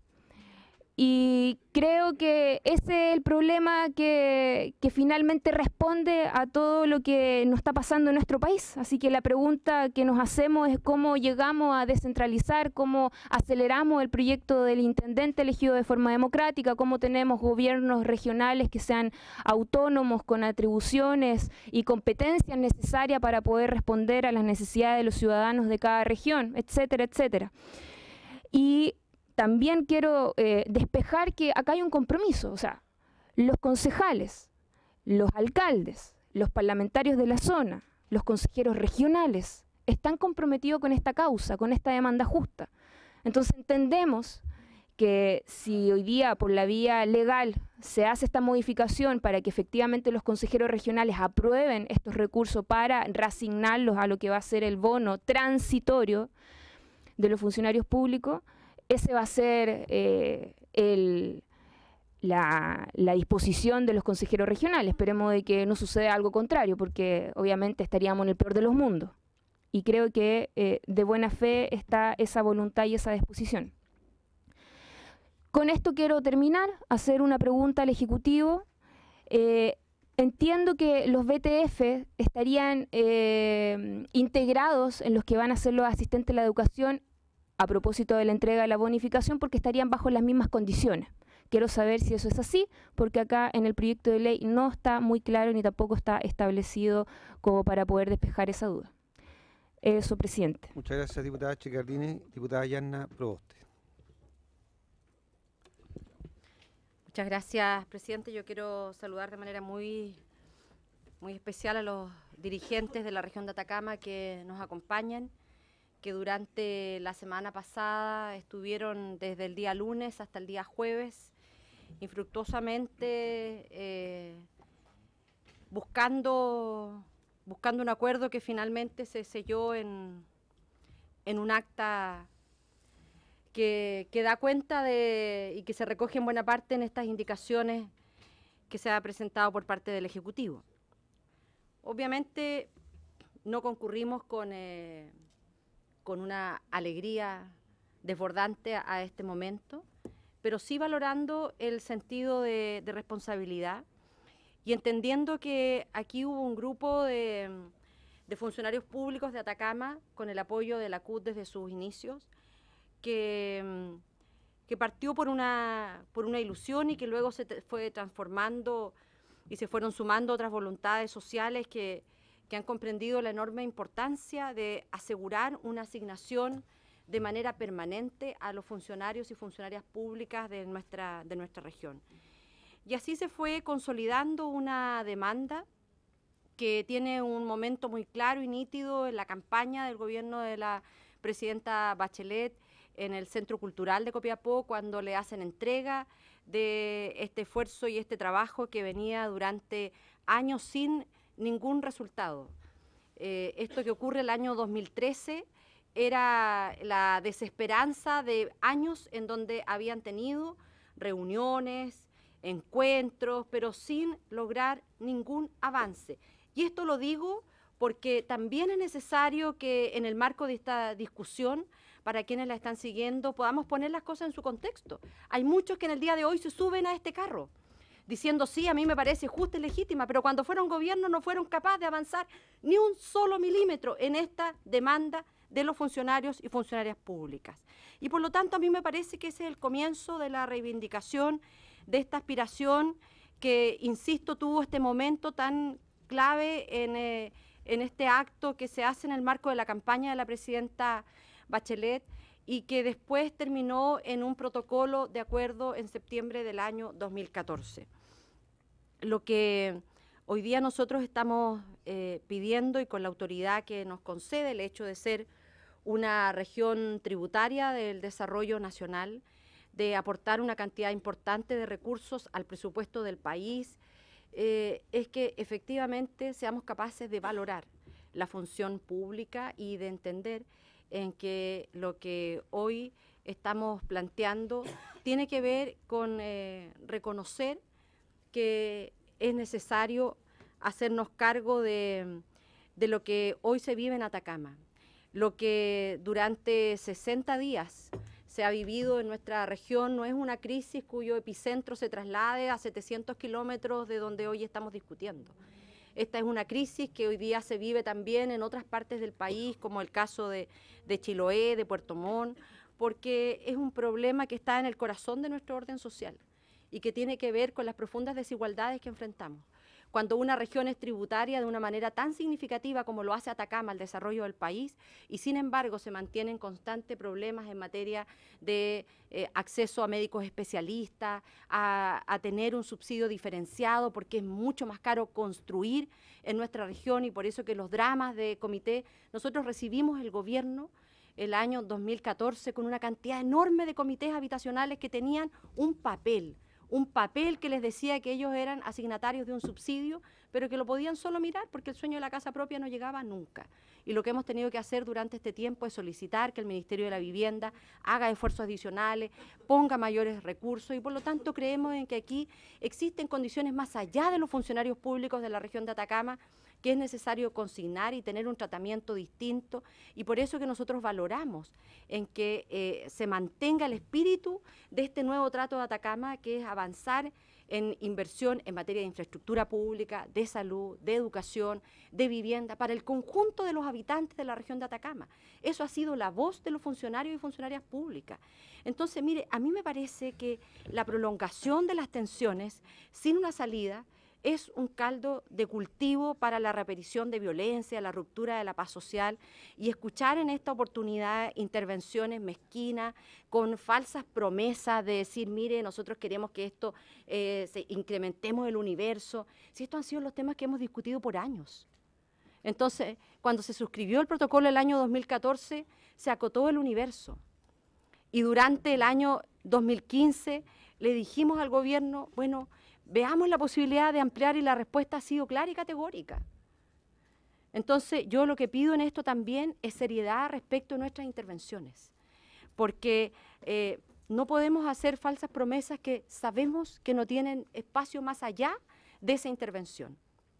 Y creo que ese es el problema que, que finalmente responde a todo lo que nos está pasando en nuestro país. Así que la pregunta que nos hacemos es cómo llegamos a descentralizar, cómo aceleramos el proyecto del intendente elegido de forma democrática, cómo tenemos gobiernos regionales que sean autónomos, con atribuciones y competencias necesarias para poder responder a las necesidades de los ciudadanos de cada región, etcétera, etcétera. Y también quiero eh, despejar que acá hay un compromiso, o sea, los concejales, los alcaldes, los parlamentarios de la zona, los consejeros regionales, están comprometidos con esta causa, con esta demanda justa. Entonces entendemos que si hoy día por la vía legal se hace esta modificación para que efectivamente los consejeros regionales aprueben estos recursos para reasignarlos a lo que va a ser el bono transitorio de los funcionarios públicos, ese va a ser eh, el, la, la disposición de los consejeros regionales. Esperemos de que no suceda algo contrario, porque obviamente estaríamos en el peor de los mundos. Y creo que eh, de buena fe está esa voluntad y esa disposición. Con esto quiero terminar, hacer una pregunta al Ejecutivo. Eh, entiendo que los B T F estarían eh, integrados en los que van a ser los asistentes de la educación a propósito de la entrega de la bonificación, porque estarían bajo las mismas condiciones. Quiero saber si eso es así, porque acá en el proyecto de ley no está muy claro ni tampoco está establecido como para poder despejar esa duda. Eso, presidente. Muchas gracias, diputada Chicardini. Diputada Yanna Proboste. Muchas gracias, presidente. Yo quiero saludar de manera muy, muy especial a los dirigentes de la región de Atacama que nos acompañan, que durante la semana pasada estuvieron desde el día lunes hasta el día jueves infructuosamente eh, buscando, buscando un acuerdo que finalmente se selló en, en un acta que, que da cuenta de y que se recoge en buena parte en estas indicaciones que se ha presentado por parte del Ejecutivo. Obviamente no concurrimos con... Eh, con una alegría desbordante a, a este momento, pero sí valorando el sentido de, de responsabilidad y entendiendo que aquí hubo un grupo de, de funcionarios públicos de Atacama, con el apoyo de la C U T desde sus inicios, que, que partió por una, por una ilusión y que luego se fue transformando y se fueron sumando otras voluntades sociales que que han comprendido la enorme importancia de asegurar una asignación de manera permanente a los funcionarios y funcionarias públicas de nuestra, de nuestra región. Y así se fue consolidando una demanda que tiene un momento muy claro y nítido en la campaña del gobierno de la presidenta Bachelet en el Centro Cultural de Copiapó, cuando le hacen entrega de este esfuerzo y este trabajo que venía durante años sin ningún resultado. Eh, esto que ocurre el año dos mil trece era la desesperanza de años en donde habían tenido reuniones, encuentros, pero sin lograr ningún avance. Y esto lo digo porque también es necesario que en el marco de esta discusión, para quienes la están siguiendo, podamos poner las cosas en su contexto. Hay muchos que en el día de hoy se suben a este carro, diciendo, sí, a mí me parece justa y legítima, pero cuando fueron gobierno no fueron capaces de avanzar ni un solo milímetro en esta demanda de los funcionarios y funcionarias públicas. Y por lo tanto, a mí me parece que ese es el comienzo de la reivindicación de esta aspiración que, insisto, tuvo este momento tan clave en, eh, en este acto que se hace en el marco de la campaña de la presidenta Bachelet y que después terminó en un protocolo de acuerdo en septiembre del año dos mil catorce. Lo que hoy día nosotros estamos eh, pidiendo, y con la autoridad que nos concede el hecho de ser una región tributaria del desarrollo nacional, de aportar una cantidad importante de recursos al presupuesto del país, eh, es que efectivamente seamos capaces de valorar la función pública y de entender en que lo que hoy estamos planteando tiene que ver con eh, reconocer que es necesario hacernos cargo de, de lo que hoy se vive en Atacama, lo que durante sesenta días se ha vivido en nuestra región no es una crisis cuyo epicentro se traslade a setecientos kilómetros de donde hoy estamos discutiendo. Esta es una crisis que hoy día se vive también en otras partes del país, como el caso de, de Chiloé, de Puerto Montt, porque es un problema que está en el corazón de nuestro orden social y que tiene que ver con las profundas desigualdades que enfrentamos. Cuando una región es tributaria de una manera tan significativa como lo hace Atacama al desarrollo del país, y sin embargo se mantienen constantes problemas en materia de eh, acceso a médicos especialistas, a, a tener un subsidio diferenciado, porque es mucho más caro construir en nuestra región, y por eso que los dramas de comité, nosotros recibimos el gobierno el año dos mil catorce con una cantidad enorme de comités habitacionales que tenían un papel, un papel que les decía que ellos eran asignatarios de un subsidio, pero que lo podían solo mirar porque el sueño de la casa propia no llegaba nunca. Y lo que hemos tenido que hacer durante este tiempo es solicitar que el Ministerio de la Vivienda haga esfuerzos adicionales, ponga mayores recursos, y por lo tanto creemos en que aquí existen condiciones más allá de los funcionarios públicos de la región de Atacama que es necesario consignar y tener un tratamiento distinto, y por eso que nosotros valoramos en que eh, se mantenga el espíritu de este nuevo trato de Atacama, que es avanzar en inversión en materia de infraestructura pública, de salud, de educación, de vivienda, para el conjunto de los habitantes de la región de Atacama. Eso ha sido la voz de los funcionarios y funcionarias públicas. Entonces, mire, a mí me parece que la prolongación de las tensiones sin una salida es un caldo de cultivo para la repetición de violencia, la ruptura de la paz social, y escuchar en esta oportunidad intervenciones mezquinas con falsas promesas de decir, mire, nosotros queremos que esto eh, se, incrementemos el universo, si estos han sido los temas que hemos discutido por años. Entonces, cuando se suscribió el protocolo el año dos mil catorce, se acotó el universo, y durante el año dos mil quince le dijimos al gobierno, bueno, veamos la posibilidad de ampliar, y la respuesta ha sido clara y categórica. Entonces, yo lo que pido en esto también es seriedad respecto a nuestras intervenciones, porque eh, no podemos hacer falsas promesas que sabemos que no tienen espacio más allá de esa intervención.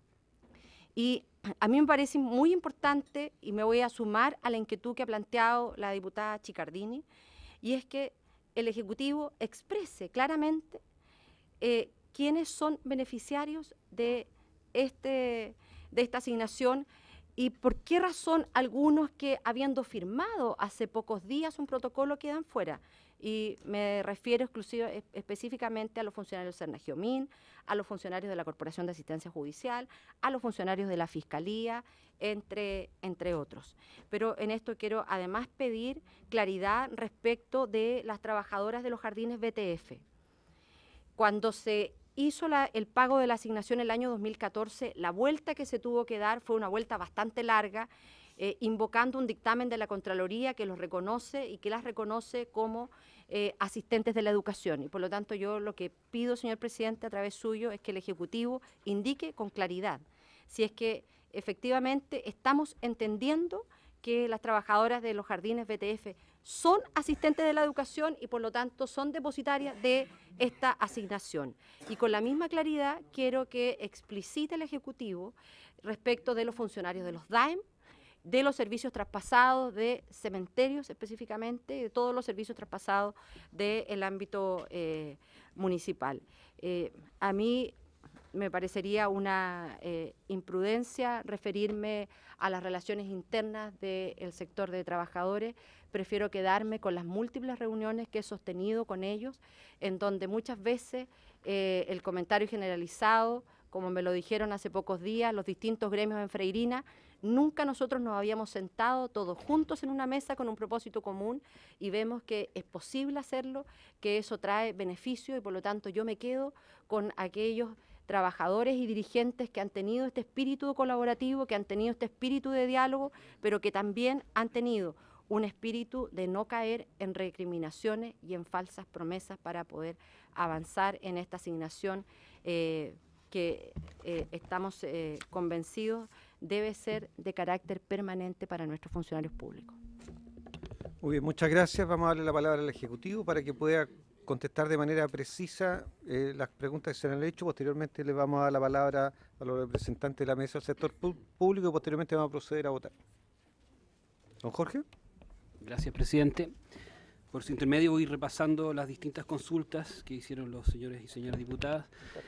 Y a mí me parece muy importante, y me voy a sumar a la inquietud que ha planteado la diputada Chicardini, y es que el Ejecutivo exprese claramente eh, quiénes son beneficiarios de, este, de esta asignación y por qué razón algunos que, habiendo firmado hace pocos días un protocolo, quedan fuera. Y me refiero exclusiva, específicamente a los funcionarios del Cernagiomín, a los funcionarios de la Corporación de Asistencia Judicial, a los funcionarios de la Fiscalía, entre, entre otros. Pero en esto quiero además pedir claridad respecto de las trabajadoras de los jardines B T F. Cuando se hizo la, el pago de la asignación el año dos mil catorce, la vuelta que se tuvo que dar fue una vuelta bastante larga, eh, invocando un dictamen de la Contraloría que los reconoce y que las reconoce como eh, asistentes de la educación. Y por lo tanto yo lo que pido, señor presidente, a través suyo, es que el Ejecutivo indique con claridad si es que efectivamente estamos entendiendo que las trabajadoras de los jardines B T F son asistentes de la educación y por lo tanto son depositarias de esta asignación. Y con la misma claridad quiero que explicite el Ejecutivo respecto de los funcionarios de los D A E M, de los servicios traspasados de cementerios específicamente, de todos los servicios traspasados del ámbito eh, municipal. Eh, a mí me parecería una eh, imprudencia referirme a las relaciones internas del sector de trabajadores. Prefiero quedarme con las múltiples reuniones que he sostenido con ellos, en donde muchas veces eh, el comentario generalizado, como me lo dijeron hace pocos días, los distintos gremios en Freirina, nunca nosotros nos habíamos sentado todos juntos en una mesa con un propósito común y vemos que es posible hacerlo, que eso trae beneficio y por lo tanto yo me quedo con aquellos trabajadores y dirigentes que han tenido este espíritu colaborativo, que han tenido este espíritu de diálogo, pero que también han tenido un espíritu de no caer en recriminaciones y en falsas promesas para poder avanzar en esta asignación eh, que eh, estamos eh, convencidos debe ser de carácter permanente para nuestros funcionarios públicos. Muy bien, muchas gracias. Vamos a darle la palabra al Ejecutivo para que pueda contestar de manera precisa eh, las preguntas que se le han hecho. Posteriormente le vamos a dar la palabra a los representantes de la mesa del sector público y posteriormente vamos a proceder a votar. Don Jorge. Gracias, presidente. Por su intermedio voy repasando las distintas consultas que hicieron los señores y señoras diputadas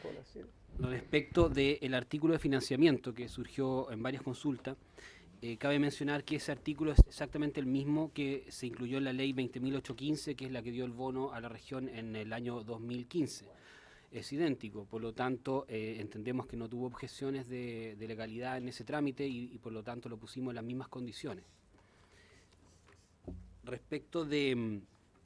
respecto del artículo de financiamiento que surgió en varias consultas. Eh, cabe mencionar que ese artículo es exactamente el mismo que se incluyó en la ley veinte mil ochocientos quince, que es la que dio el bono a la región en el año dos mil quince. Es idéntico, por lo tanto eh, entendemos que no tuvo objeciones de, de legalidad en ese trámite y, y por lo tanto lo pusimos en las mismas condiciones. Respecto de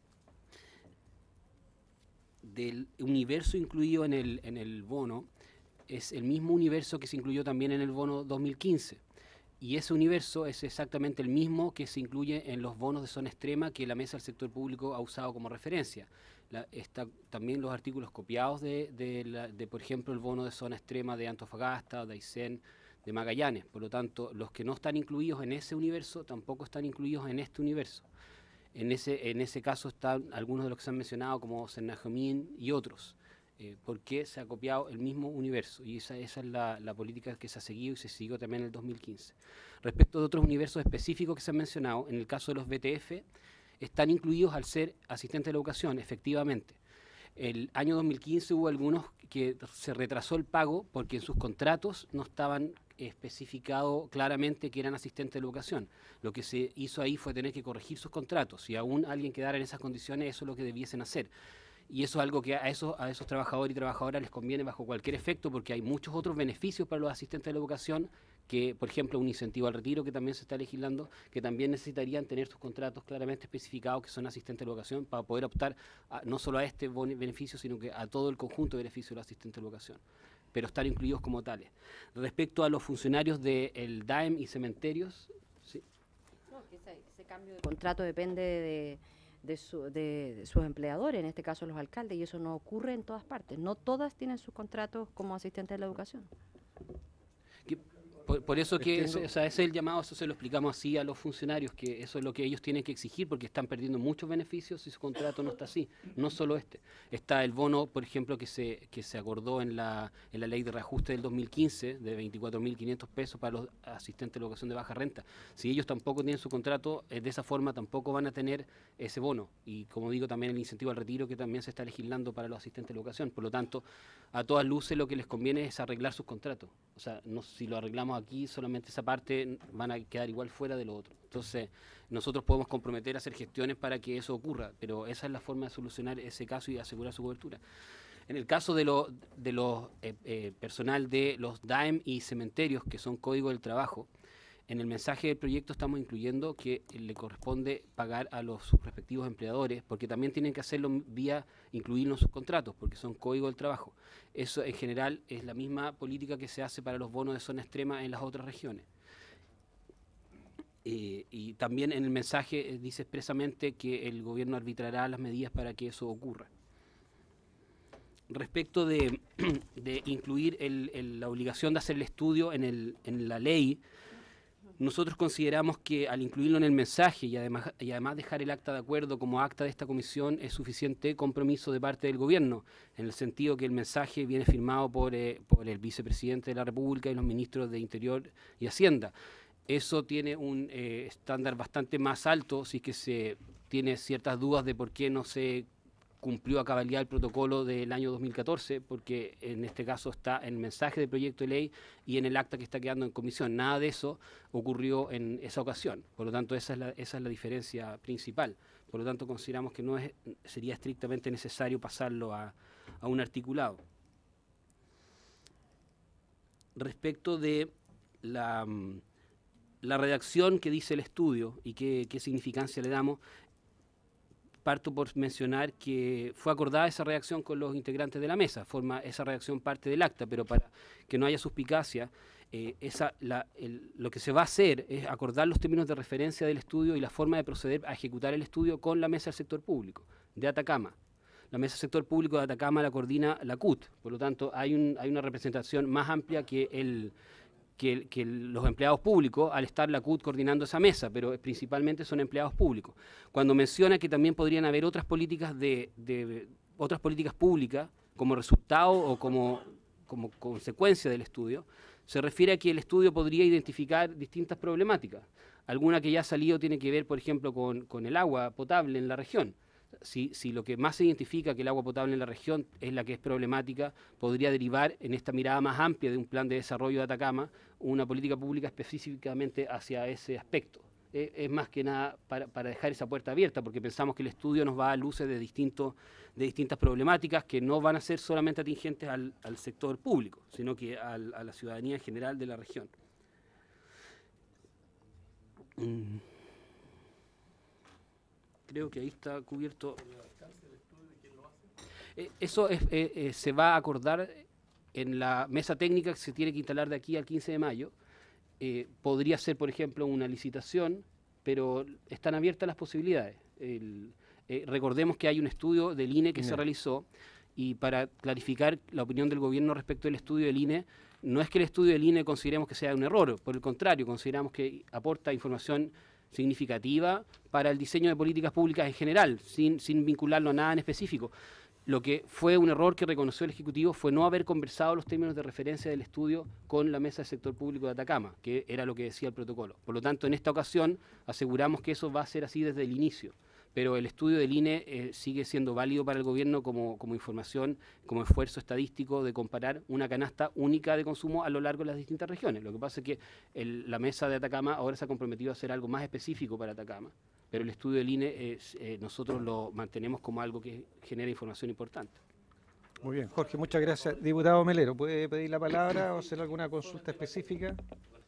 del universo incluido en el, en el bono, es el mismo universo que se incluyó también en el bono dos mil quince. Y ese universo es exactamente el mismo que se incluye en los bonos de zona extrema que la Mesa del Sector Público ha usado como referencia. La, está también los artículos copiados de, de, la, de, por ejemplo, el bono de zona extrema de Antofagasta, de Aysén, de Magallanes. Por lo tanto, los que no están incluidos en ese universo tampoco están incluidos en este universo. En ese, en ese caso están algunos de los que se han mencionado como Senajomín y otros, eh, porque se ha copiado el mismo universo y esa, esa es la, la política que se ha seguido y se siguió también en el dos mil quince. Respecto de otros universos específicos que se han mencionado, en el caso de los B T F, están incluidos al ser asistentes de la educación, efectivamente. El año dos mil quince hubo algunos que se retrasó el pago porque en sus contratos no estaban especificado claramente que eran asistentes de la educación. Lo que se hizo ahí fue tener que corregir sus contratos. Si aún alguien quedara en esas condiciones, eso es lo que debiesen hacer. Y eso es algo que a esos, a esos trabajadores y trabajadoras les conviene bajo cualquier efecto, porque hay muchos otros beneficios para los asistentes de la educación, que por ejemplo un incentivo al retiro que también se está legislando, que también necesitarían tener sus contratos claramente especificados que son asistentes de la educación para poder optar a, no solo a este beneficio, sino que a todo el conjunto de beneficios de los asistentes de la educación, pero están incluidos como tales. Respecto a los funcionarios del D A E M y cementerios, ¿sí? No, que ese, ese cambio de contrato depende de, de, su, de, de sus empleadores, en este caso los alcaldes, y eso no ocurre en todas partes. No todas tienen sus contratos como asistentes de la educación. Que, Por, por eso que es, o sea, ese es el llamado, eso se lo explicamos así a los funcionarios, que eso es lo que ellos tienen que exigir porque están perdiendo muchos beneficios si su contrato no está así, no solo este. Está el bono, por ejemplo, que se que se acordó en la, en la ley de reajuste del dos mil quince de veinticuatro mil quinientos pesos para los asistentes de educación de baja renta. Si ellos tampoco tienen su contrato, eh, de esa forma tampoco van a tener ese bono. Y como digo, también el incentivo al retiro que también se está legislando para los asistentes de educación. Por lo tanto, a todas luces lo que les conviene es arreglar sus contratos. O sea, no, si lo arreglamos aquí, solamente esa parte van a quedar igual fuera de lo otro. Entonces, nosotros podemos comprometer a hacer gestiones para que eso ocurra, pero esa es la forma de solucionar ese caso y asegurar su cobertura. En el caso de los de los eh, eh, personal de los D A E M y cementerios, que son código del trabajo, En el mensaje del proyecto estamos incluyendo que le corresponde pagar a los sus respectivos empleadores, porque también tienen que hacerlo vía incluirlo en sus contratos, porque son código del trabajo. Eso en general es la misma política que se hace para los bonos de zona extrema en las otras regiones. Eh, y también en el mensaje eh, dice expresamente que el gobierno arbitrará las medidas para que eso ocurra. Respecto de, de incluir el, el, la obligación de hacer el estudio en, el, en la ley, nosotros consideramos que al incluirlo en el mensaje y además, y además dejar el acta de acuerdo como acta de esta comisión es suficiente compromiso de parte del gobierno, en el sentido que el mensaje viene firmado por, eh, por el vicepresidente de la República y los ministros de Interior y Hacienda. Eso tiene un eh, estándar bastante más alto si es que se tiene ciertas dudas de por qué no se cumplió a cabalidad el protocolo del año dos mil catorce, porque en este caso está en el mensaje del proyecto de ley y en el acta que está quedando en comisión. Nada de eso ocurrió en esa ocasión. Por lo tanto, esa es la, esa es la diferencia principal. Por lo tanto, consideramos que no es, sería estrictamente necesario pasarlo a, a un articulado. Respecto de la, la redacción que dice el estudio y qué, qué significancia le damos, parto por mencionar que fue acordada esa redacción con los integrantes de la mesa, forma esa redacción parte del acta, pero para que no haya suspicacia, eh, esa, la, el, lo que se va a hacer es acordar los términos de referencia del estudio y la forma de proceder a ejecutar el estudio con la mesa del sector público de Atacama. La mesa del sector público de Atacama la coordina la C U T, por lo tanto hay, un, hay una representación más amplia que el... Que, que los empleados públicos, al estar la C U T coordinando esa mesa, pero principalmente son empleados públicos. Cuando menciona que también podrían haber otras políticas de, de otras políticas públicas como resultado o como, como consecuencia del estudio, se refiere a que el estudio podría identificar distintas problemáticas. Alguna que ya ha salido tiene que ver, por ejemplo, con, con el agua potable en la región. Si, si lo que más se identifica que el agua potable en la región es la que es problemática, podría derivar en esta mirada más amplia de un plan de desarrollo de Atacama, una política pública específicamente hacia ese aspecto. Eh, es más que nada para, para dejar esa puerta abierta, porque pensamos que el estudio nos va a dar luces de, distintos, de distintas problemáticas que no van a ser solamente atingentes al, al sector público, sino que al, a la ciudadanía en general de la región. Mm. Creo que ahí está cubierto. Eh, eso es, eh, eh, se va a acordar en la mesa técnica que se tiene que instalar de aquí al quince de mayo. Eh, podría ser, por ejemplo, una licitación, pero están abiertas las posibilidades. El, eh, recordemos que hay un estudio del I N E que no. se realizó, y para clarificar la opinión del gobierno respecto al estudio del I N E, no es que el estudio del I N E consideremos que sea un error, por el contrario, consideramos que aporta información significativa para el diseño de políticas públicas en general, sin, sin vincularlo a nada en específico. Lo que fue un error que reconoció el Ejecutivo fue no haber conversado los términos de referencia del estudio con la Mesa del Sector Público de Atacama, que era lo que decía el protocolo. Por lo tanto, en esta ocasión aseguramos que eso va a ser así desde el inicio, pero el estudio del I N E eh, sigue siendo válido para el gobierno como, como información, como esfuerzo estadístico de comparar una canasta única de consumo a lo largo de las distintas regiones. Lo que pasa es que el, la mesa de Atacama ahora se ha comprometido a hacer algo más específico para Atacama, pero el estudio del I N E es, eh, nosotros lo mantenemos como algo que genera información importante. Muy bien, Jorge, muchas gracias. Diputado Melero, ¿puede pedir la palabra o hacer alguna consulta específica?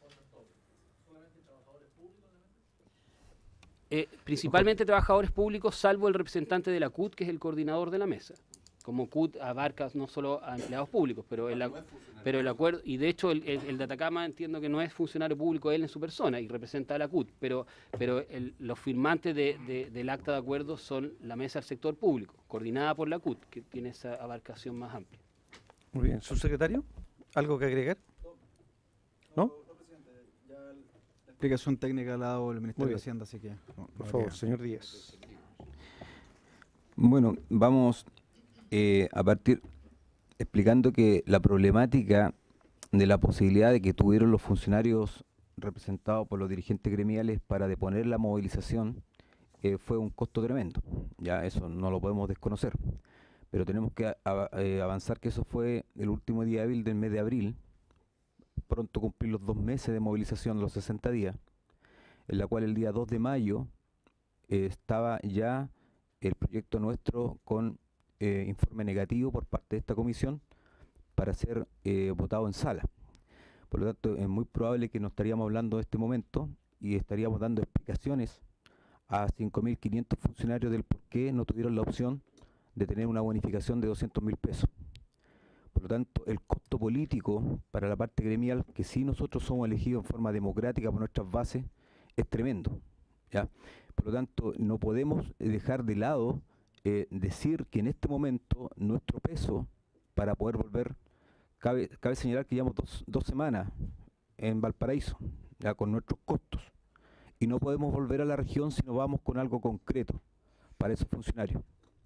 Eh, principalmente trabajadores públicos, salvo el representante de la C U T, que es el coordinador de la mesa. Como C U T abarca no solo a empleados públicos, pero el, pero el acuerdo, y de hecho el, el, el de Atacama entiendo que no es funcionario público él en su persona y representa a la C U T, pero, pero el, los firmantes de, de, del acta de acuerdo son la mesa del sector público, coordinada por la C U T, que tiene esa abarcación más amplia. Muy bien, subsecretario, ¿algo que agregar? ¿No? La explicación técnica la ha dado el Ministerio de Hacienda, así que... No, por no favor, señor Díaz. Bueno, vamos eh, a partir explicando que la problemática de la posibilidad de que tuvieron los funcionarios representados por los dirigentes gremiales para deponer la movilización eh, fue un costo tremendo. Ya eso no lo podemos desconocer, pero tenemos que a, a, eh, avanzar que eso fue el último día hábil del mes de abril, pronto cumplir los dos meses de movilización, los sesenta días, en la cual el día dos de mayo eh, estaba ya el proyecto nuestro con eh, informe negativo por parte de esta comisión para ser eh, votado en sala. Por lo tanto, es muy probable que no estaríamos hablando de este momento y estaríamos dando explicaciones a cinco mil quinientos funcionarios del por qué no tuvieron la opción de tener una bonificación de doscientos mil pesos. Por lo tanto, el costo político para la parte gremial, que sí nosotros somos elegidos en forma democrática por nuestras bases, es tremendo, ¿ya? Por lo tanto, no podemos dejar de lado eh, decir que en este momento nuestro peso para poder volver, cabe, cabe señalar que llevamos dos, dos semanas en Valparaíso, ya con nuestros costos, y no podemos volver a la región si no vamos con algo concreto para esos funcionarios.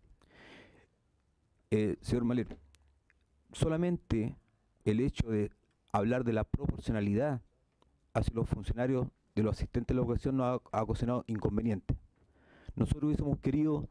Eh, señor Maler, solamente el hecho de hablar de la proporcionalidad hacia los funcionarios de los asistentes de la educación nos ha, ha ocasionado inconvenientes. Nosotros hubiésemos querido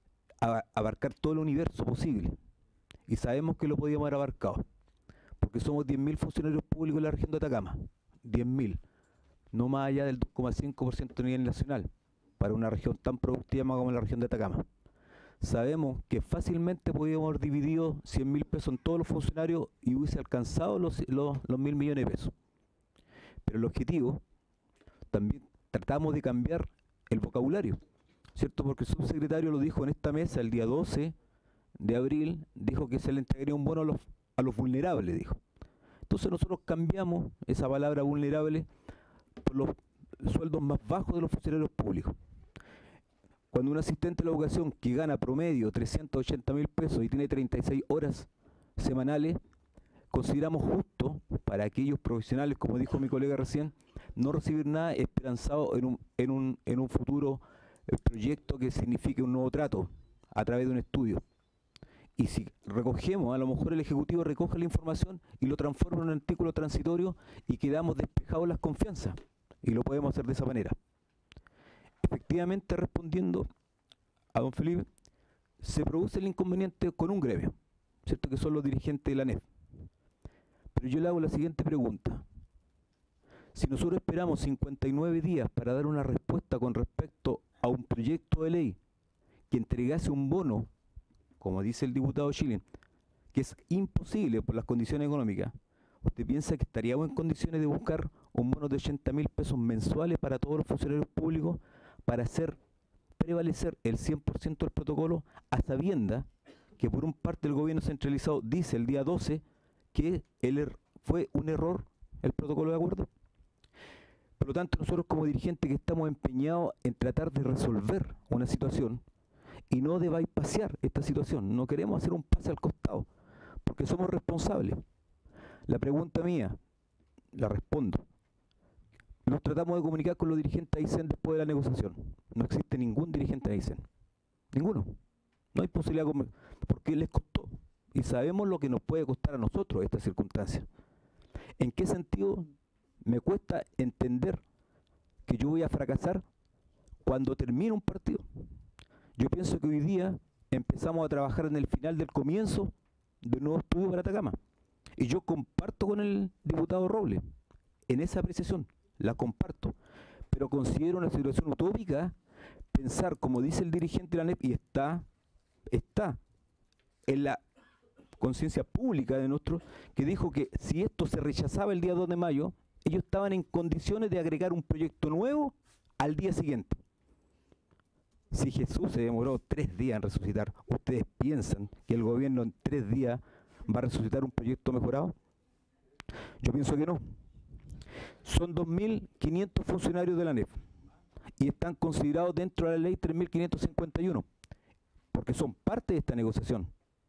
abarcar todo el universo posible y sabemos que lo podíamos haber abarcado, porque somos diez mil funcionarios públicos en la región de Atacama, diez mil, no más allá del dos coma cinco por ciento a nivel nacional, para una región tan productiva como la región de Atacama. Sabemos que fácilmente podíamos haber dividido cien mil pesos en todos los funcionarios y hubiese alcanzado los, los, los mil millones de pesos. Pero el objetivo, también tratamos de cambiar el vocabulario, ¿cierto? Porque el subsecretario lo dijo en esta mesa el día doce de abril, dijo que se le entregaría un bono a los, a los vulnerables, dijo. Entonces nosotros cambiamos esa palabra vulnerable por los sueldos más bajos de los funcionarios públicos. Cuando un asistente de la educación que gana promedio trescientos ochenta mil pesos y tiene treinta y seis horas semanales, consideramos justo para aquellos profesionales, como dijo mi colega recién, no recibir nada esperanzado en un, en un, en un futuro proyecto que signifique un nuevo trato a través de un estudio. Y si recogemos, a lo mejor el Ejecutivo recoge la información y lo transforma en un artículo transitorio y quedamos despejados las confianzas. Y lo podemos hacer de esa manera. Efectivamente, respondiendo a don Felipe, se produce el inconveniente con un gremio, ¿cierto? Que son los dirigentes de la A N E F. Pero yo le hago la siguiente pregunta. Si nosotros esperamos cincuenta y nueve días para dar una respuesta con respecto a un proyecto de ley que entregase un bono, como dice el diputado Schilling, que es imposible por las condiciones económicas, ¿usted piensa que estaríamos en condiciones de buscar un bono de ochenta mil pesos mensuales para todos los funcionarios públicos para hacer prevalecer el cien por ciento del protocolo, a sabienda que por un parte el gobierno centralizado dice el día doce que el er fue un error el protocolo de acuerdo? Por lo tanto, nosotros como dirigentes que estamos empeñados en tratar de resolver una situación y no de bypassear esta situación, no queremos hacer un pase al costado, porque somos responsables. La pregunta mía, la respondo. Nos tratamos de comunicar con los dirigentes de Aysén después de la negociación. No existe ningún dirigente de Aysén. Ninguno. No hay posibilidad, porque les costó. Y sabemos lo que nos puede costar a nosotros esta circunstancia. ¿En qué sentido me cuesta entender que yo voy a fracasar cuando termine un partido? Yo pienso que hoy día empezamos a trabajar en el final del comienzo de un nuevo estudio para Atacama. Y yo comparto con el diputado Robles en esa apreciación, la comparto, pero considero una situación utópica pensar, como dice el dirigente de la A N E F, y está, está en la conciencia pública de nosotros, que dijo que si esto se rechazaba el día dos de mayo, ellos estaban en condiciones de agregar un proyecto nuevo al día siguiente. Si Jesús se demoró tres días en resucitar, ¿ustedes piensan que el gobierno en tres días va a resucitar un proyecto mejorado? Yo pienso que no. Son dos mil quinientos funcionarios de la A N E F y están considerados dentro de la ley tres mil quinientos cincuenta y uno, porque son parte de esta negociación.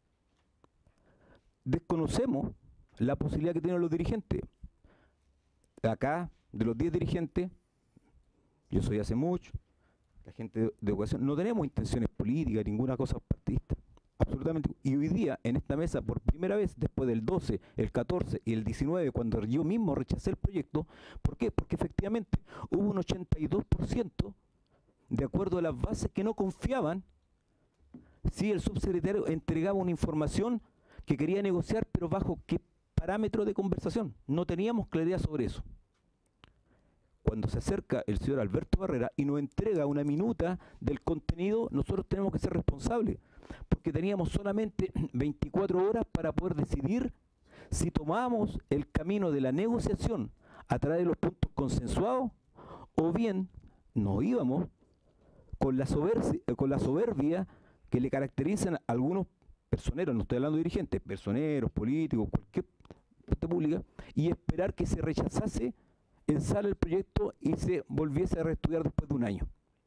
Desconocemos la posibilidad que tienen los dirigentes. Acá, de los diez dirigentes, yo soy hace mucho, la gente de, de educación, no tenemos intenciones políticas, ninguna cosa partidista, absolutamente. Y hoy día, en esta mesa, por primera vez, después del doce, el catorce y el diecinueve, cuando yo mismo rechacé el proyecto, ¿por qué? Porque efectivamente hubo un ochenta y dos por ciento de acuerdo a las bases que no confiaban si el subsecretario entregaba una información que quería negociar, pero bajo qué parámetro de conversación. No teníamos claridad sobre eso. Cuando se acerca el señor Alberto Barrera y nos entrega una minuta del contenido, nosotros tenemos que ser responsables, porque teníamos solamente veinticuatro horas para poder decidir si tomamos el camino de la negociación a través de los puntos consensuados, o bien nos íbamos con la soberbia, con la soberbia que le caracterizan a algunos personeros, no estoy hablando de dirigentes, personeros, políticos, cualquier parte pública, y esperar que se rechazase en sala el proyecto y se volviese a reestudiar después de un año.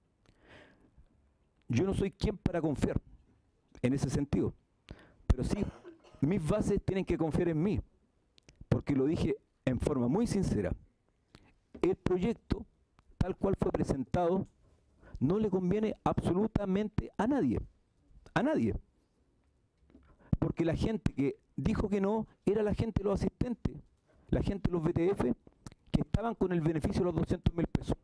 Yo no soy quien para confiar en ese sentido, pero sí, mis bases tienen que confiar en mí, porque lo dije en forma muy sincera. El proyecto, tal cual fue presentado, no le conviene absolutamente a nadie, a nadie. Porque la gente que dijo que no era la gente de los asistentes, la gente de los B T F, que estaban con el beneficio de los doscientos mil pesos.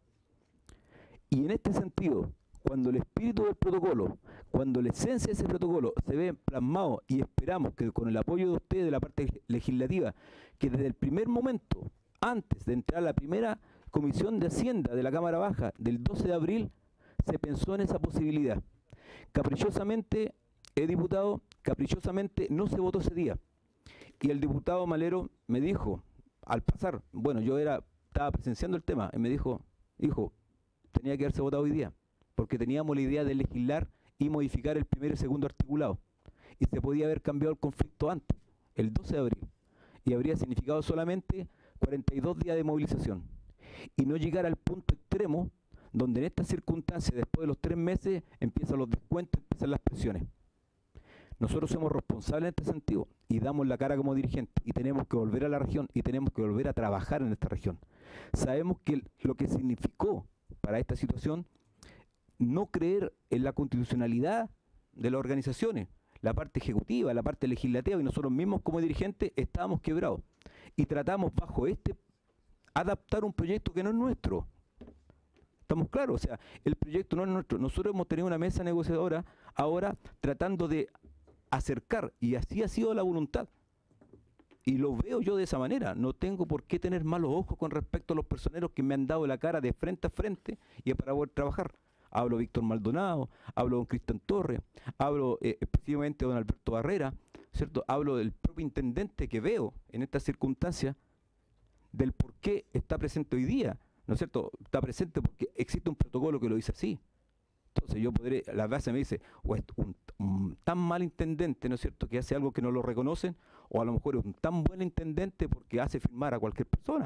Y en este sentido, cuando el espíritu del protocolo, cuando la esencia de ese protocolo se ve plasmado, y esperamos que con el apoyo de ustedes de la parte legislativa, que desde el primer momento, antes de entrar a la primera Comisión de Hacienda de la Cámara Baja del doce de abril, se pensó en esa posibilidad. Caprichosamente, he diputado, caprichosamente no se votó ese día. Y el diputado Malero me dijo, al pasar, bueno, yo era estaba presenciando el tema, y me dijo, hijo, tenía que haberse votado hoy día, porque teníamos la idea de legislar y modificar el primer y segundo articulado. Y se podía haber cambiado el conflicto antes, el doce de abril, y habría significado solamente cuarenta y dos días de movilización. Y no llegar al punto extremo, donde en estas circunstancias, después de los tres meses, empiezan los descuentos, empiezan las presiones. Nosotros somos responsables en este sentido y damos la cara como dirigentes y tenemos que volver a la región y tenemos que volver a trabajar en esta región. Sabemos que lo que significó para esta situación no creer en la constitucionalidad de las organizaciones, la parte ejecutiva, la parte legislativa, y nosotros mismos como dirigentes estábamos quebrados y tratamos bajo este adaptar un proyecto que no es nuestro. ¿Estamos claros? O sea, el proyecto no es nuestro. Nosotros hemos tenido una mesa negociadora ahora tratando de acercar, y así ha sido la voluntad. Y lo veo yo de esa manera. No tengo por qué tener malos ojos con respecto a los personeros que me han dado la cara de frente a frente y para poder trabajar. Hablo de Víctor Maldonado, hablo de don Cristian Torres, hablo eh, específicamente de don Alberto Barrera, ¿cierto? Hablo del propio intendente que veo en estas circunstancias, del por qué está presente hoy día, ¿no es cierto? Está presente porque existe un protocolo que lo dice así. Entonces yo podré, la base me dice, o es un, un tan mal intendente, ¿no es cierto?, que hace algo que no lo reconocen, o a lo mejor es un tan buen intendente porque hace firmar a cualquier persona.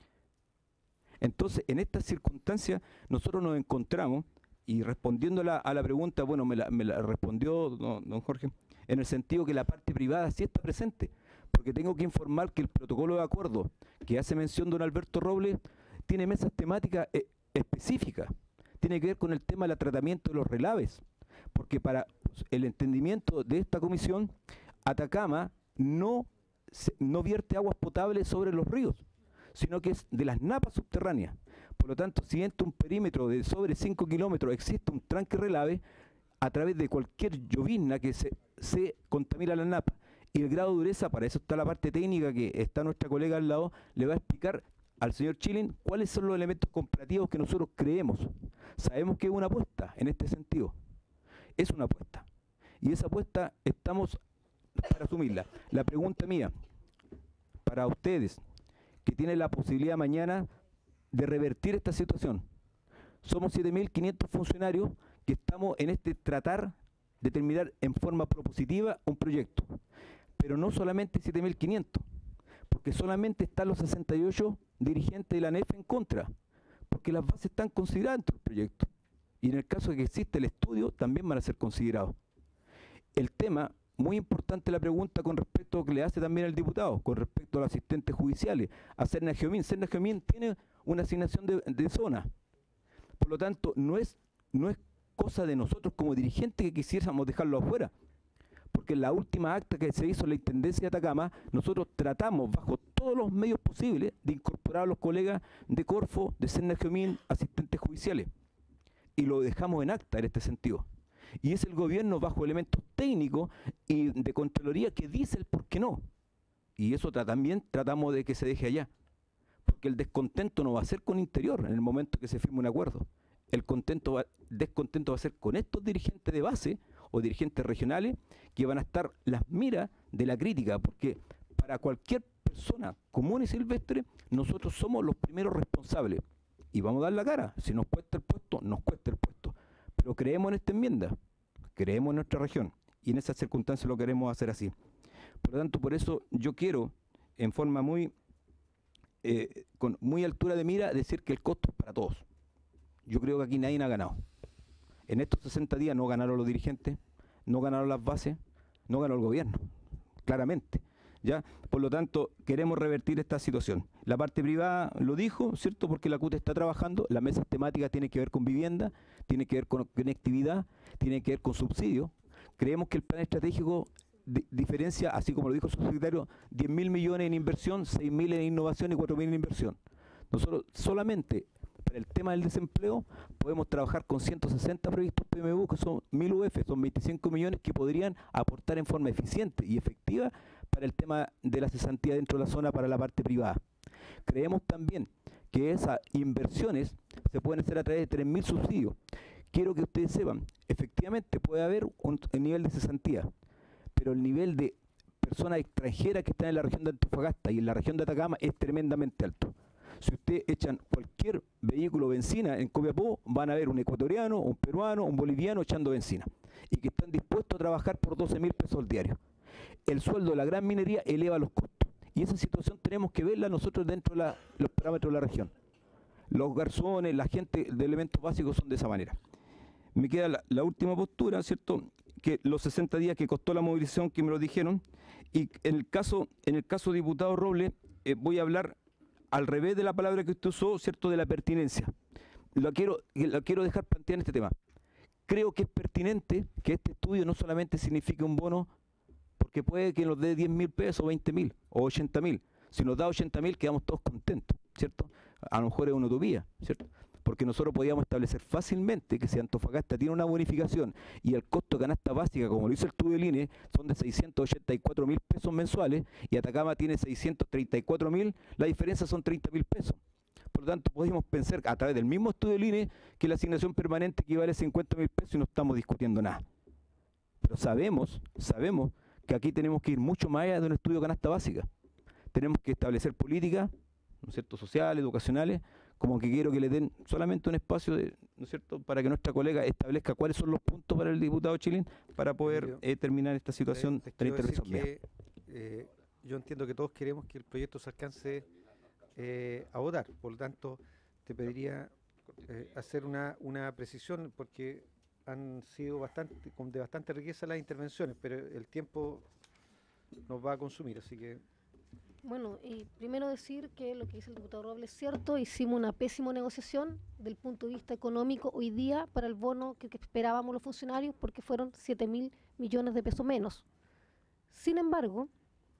Entonces, en estas circunstancias, nosotros nos encontramos, y respondiendo a la, a la pregunta, bueno, me la, me la respondió don, don Jorge, en el sentido que la parte privada sí está presente, porque tengo que informar que el protocolo de acuerdo que hace mención don Alberto Robles tiene mesas temáticas eh, específicas. Tiene que ver con el tema del tratamiento de los relaves, porque para el entendimiento de esta comisión, Atacama no, se, no vierte aguas potables sobre los ríos, sino que es de las napas subterráneas. Por lo tanto, si dentro de un perímetro de sobre cinco kilómetros existe un tranque relave, a través de cualquier llovizna que se, se contamina la napa, y el grado de dureza, para eso está la parte técnica que está nuestra colega al lado, le va a explicar al señor Chilin cuáles son los elementos comparativos que nosotros creemos. Sabemos que es una apuesta en este sentido. Es una apuesta. Y esa apuesta estamos para asumirla. La pregunta mía, para ustedes, que tienen la posibilidad mañana de revertir esta situación. Somos siete mil quinientos funcionarios que estamos en este tratar de terminar en forma propositiva un proyecto. Pero no solamente siete mil quinientos, porque solamente están los sesenta y ocho dirigentes de la N E F en contra, porque las bases están consideradas dentro del proyecto. Y en el caso de que existe el estudio, también van a ser considerados. El tema, muy importante la pregunta con respecto a lo que le hace también el diputado, con respecto a los asistentes judiciales, a Serna Geomín. Serna Geomín tiene una asignación de, de zona. Por lo tanto, no es, no es cosa de nosotros como dirigentes que quisiéramos dejarlo afuera. Porque en la última acta que se hizo en la Intendencia de Atacama, nosotros tratamos bajo todos los medios posibles de incorporar a los colegas de Corfo, de Serna Geomín, asistentes judiciales. Y lo dejamos en acta en este sentido. Y es el gobierno bajo elementos técnicos y de Contraloría que dice el por qué no. Y eso tra también tratamos de que se deje allá. Porque el descontento no va a ser con Interior en el momento que se firme un acuerdo. El contento va, descontento va a ser con estos dirigentes de base o dirigentes regionales que van a estar las miras de la crítica, porque para cualquier persona común y silvestre, nosotros somos los primeros responsables. Y vamos a dar la cara. Si nos cuesta el puesto, nos cuesta el puesto. Pero creemos en esta enmienda, creemos en nuestra región, y en esas circunstancias lo queremos hacer así. Por lo tanto, por eso yo quiero, en forma muy, eh, con muy altura de mira, decir que el costo es para todos. Yo creo que aquí nadie ha ganado. En estos sesenta días no ganaron los dirigentes, no ganaron las bases, no ganó el gobierno, claramente. ¿Ya? Por lo tanto, queremos revertir esta situación. La parte privada lo dijo, ¿cierto? Porque la C U T está trabajando, las mesas temáticas tienen que ver con vivienda, tiene que ver con conectividad, tiene que ver con subsidios. Creemos que el plan estratégico di diferencia, así como lo dijo el subsecretario, diez mil millones en inversión, seis mil en innovación y cuatro mil en inversión. Nosotros solamente para el tema del desempleo podemos trabajar con ciento sesenta previstos P M U, que son mil U F, son veinticinco millones que podrían aportar en forma eficiente y efectiva para el tema de la cesantía dentro de la zona para la parte privada. Creemos también que esas inversiones se pueden hacer a través de tres mil subsidios. Quiero que ustedes sepan, efectivamente puede haber un, un nivel de cesantía, pero el nivel de personas extranjeras que están en la región de Antofagasta y en la región de Atacama es tremendamente alto. Si ustedes echan cualquier vehículo benzina en Copiapó, van a ver un ecuatoriano, un peruano, un boliviano echando benzina y que están dispuestos a trabajar por doce mil pesos al diario. El sueldo de la gran minería eleva los costos y esa situación tenemos que verla nosotros dentro de la, los parámetros de la región. Los garzones, la gente de elementos básicos son de esa manera. Me queda la, la última postura, ¿cierto? Que los sesenta días que costó la movilización, que me lo dijeron, y en el caso, en el caso diputado Robles, eh, voy a hablar al revés de la palabra que usted usó, ¿cierto? De la pertinencia. Lo quiero, lo quiero dejar plantear en este tema. Creo que es pertinente que este estudio no solamente signifique un bono, porque puede que nos dé diez mil pesos, veinte mil o ochenta mil. Si nos da ochenta mil, quedamos todos contentos, ¿cierto? A lo mejor es una utopía, ¿cierto? Porque nosotros podíamos establecer fácilmente que si Antofagasta tiene una bonificación y el costo de canasta básica, como lo hizo el estudio del I N E, son de seiscientos ochenta y cuatro mil pesos mensuales y Atacama tiene seiscientos treinta y cuatro mil, la diferencia son treinta mil pesos. Por lo tanto, podemos pensar a través del mismo estudio del I N E que la asignación permanente equivale a cincuenta mil pesos y no estamos discutiendo nada. Pero sabemos, sabemos que aquí tenemos que ir mucho más allá de un estudio de canasta básica. Tenemos que establecer políticas, ¿no es cierto?, sociales, educacionales, como que quiero que le den solamente un espacio, de, ¿no es cierto?, para que nuestra colega establezca cuáles son los puntos para el diputado Chilín para poder eh, terminar esta situación eh, de la intervención mía. Que, eh, yo entiendo que todos queremos que el proyecto se alcance eh, a votar, por lo tanto te pediría eh, hacer una, una precisión porque han sido bastante de bastante riqueza las intervenciones, pero el tiempo nos va a consumir, así que... Bueno, y primero decir que lo que dice el diputado Robles es cierto, hicimos una pésima negociación del punto de vista económico hoy día para el bono que, que esperábamos los funcionarios porque fueron siete mil millones de pesos menos. Sin embargo,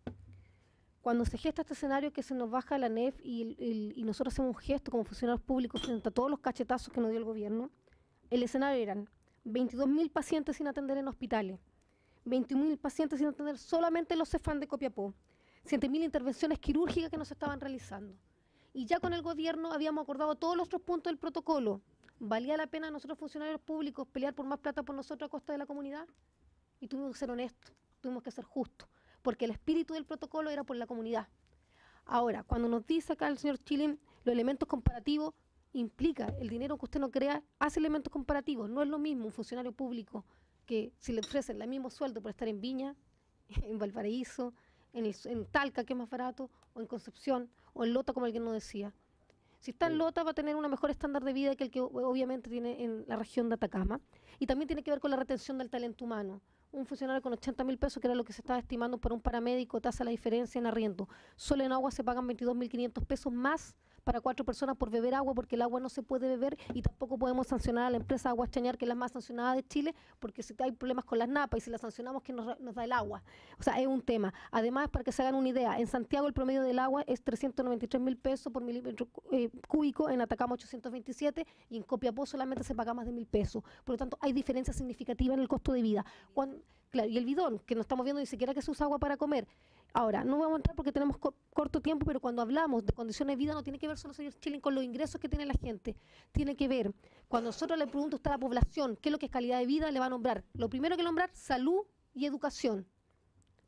cuando se gesta este escenario que se nos baja la N E F y, el, el, y nosotros hacemos un gesto como funcionarios públicos frente a todos los cachetazos que nos dio el gobierno, el escenario eran veintidós mil pacientes sin atender en hospitales, veintiún mil pacientes sin atender solamente en los Cefam de Copiapó, siete mil intervenciones quirúrgicas que no se estaban realizando. Y ya con el gobierno habíamos acordado todos los otros puntos del protocolo. ¿Valía la pena a nosotros funcionarios públicos pelear por más plata por nosotros a costa de la comunidad? Y tuvimos que ser honestos, tuvimos que ser justos, porque el espíritu del protocolo era por la comunidad. Ahora, cuando nos dice acá el señor Chilín los elementos comparativos, implica el dinero que usted no crea, hace elementos comparativos. No es lo mismo un funcionario público que si le ofrecen el mismo sueldo por estar en Viña, en Valparaíso, En, el, en Talca, que es más barato, o en Concepción, o en Lota, como alguien nos decía. Si está en Lota, va a tener un mejor estándar de vida que el que obviamente tiene en la región de Atacama. Y también tiene que ver con la retención del talento humano. Un funcionario con ochenta mil pesos, que era lo que se estaba estimando para un paramédico, tasa la diferencia en arriendo. Solo en agua se pagan veintidós mil quinientos pesos más para cuatro personas por beber agua, porque el agua no se puede beber y tampoco podemos sancionar a la empresa Aguas Chañar, que es la más sancionada de Chile, porque si hay problemas con las napas y si la sancionamos, ¿quién nos, nos da el agua? O sea, es un tema. Además, para que se hagan una idea, en Santiago el promedio del agua es trescientos noventa y tres mil pesos por milímetro eh, cúbico, en Atacama ochocientos veintisiete y en Copiapó solamente se paga más de mil pesos. Por lo tanto, hay diferencia significativa en el costo de vida. Cuando, claro, y el bidón, que no estamos viendo ni siquiera que se usa agua para comer. Ahora, no vamos a entrar porque tenemos co corto tiempo, pero cuando hablamos de condiciones de vida no tiene que ver solo, señor Chilín, con los ingresos que tiene la gente. Tiene que ver, cuando nosotros le preguntamos a usted a la población qué es lo que es calidad de vida, le va a nombrar, lo primero que nombrar, salud y educación.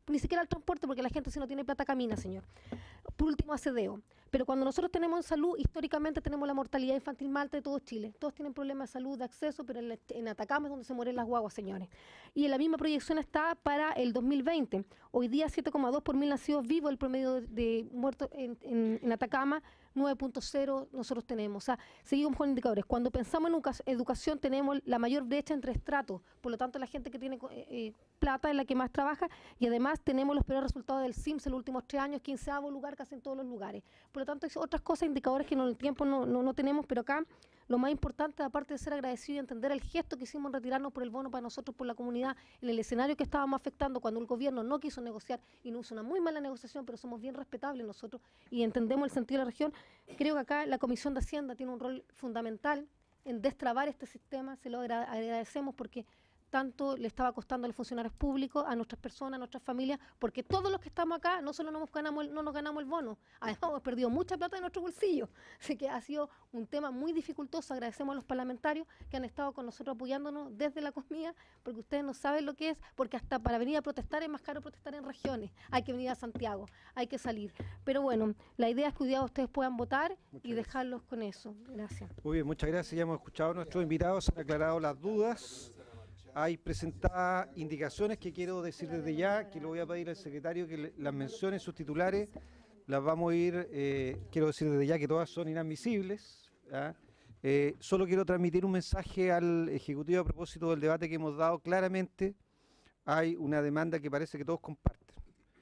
ni siquiera al transporte, porque la gente si no tiene plata camina, señor. Por último, aseo. Pero cuando nosotros tenemos en salud, históricamente tenemos la mortalidad infantil más alta de todo Chile. Todos tienen problemas de salud, de acceso, pero en, la, en Atacama es donde se mueren las guaguas, señores. Y en la misma proyección está para el dos mil veinte. Hoy día siete coma dos por mil nacidos vivos, el promedio de, de muertos en, en, en Atacama, nueve punto cero nosotros tenemos. O sea, seguimos con indicadores. Cuando pensamos en educación tenemos la mayor brecha entre estratos. Por lo tanto, la gente que tiene eh, plata es la que más trabaja, y además tenemos los peores resultados del C I M S en los últimos tres años, quinceavo lugar casi en todos los lugares. Por lo tanto, hay otras cosas, indicadores que en el tiempo no, no, no tenemos, pero acá lo más importante, aparte de ser agradecido y entender el gesto que hicimos en retirarnos por el bono para nosotros, por la comunidad, en el escenario que estábamos afectando cuando el gobierno no quiso negociar y no hizo una muy mala negociación, pero somos bien respetables nosotros y entendemos el sentido de la región. Creo que acá la Comisión de Hacienda tiene un rol fundamental en destrabar este sistema, se lo agra agradecemos porque tanto le estaba costando a los funcionarios públicos, a nuestras personas, a nuestras familias, porque todos los que estamos acá no solo no nos ganamos el, no nos ganamos el bono, además hemos perdido mucha plata de nuestro bolsillo. Así que ha sido un tema muy dificultoso. Agradecemos a los parlamentarios que han estado con nosotros apoyándonos desde la comida, porque ustedes no saben lo que es, porque hasta para venir a protestar es más caro protestar en regiones. Hay que venir a Santiago, hay que salir. Pero bueno, la idea es que hoy día ustedes puedan votar muchas y gracias. Dejarlos con eso. Gracias. Muy bien, muchas gracias. Ya hemos escuchado a nuestros invitados, han aclarado las dudas. Hay presentadas indicaciones que quiero decir desde ya, que le voy a pedir al secretario que le, las menciones, sus titulares, las vamos a ir, eh, quiero decir desde ya que todas son inadmisibles. ¿Ah? Eh, solo quiero transmitir un mensaje al Ejecutivo a propósito del debate que hemos dado. Claramente hay una demanda que parece que todos comparten,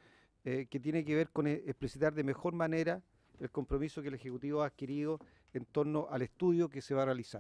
eh, que tiene que ver con explicitar de mejor manera el compromiso que el Ejecutivo ha adquirido en torno al estudio que se va a realizar.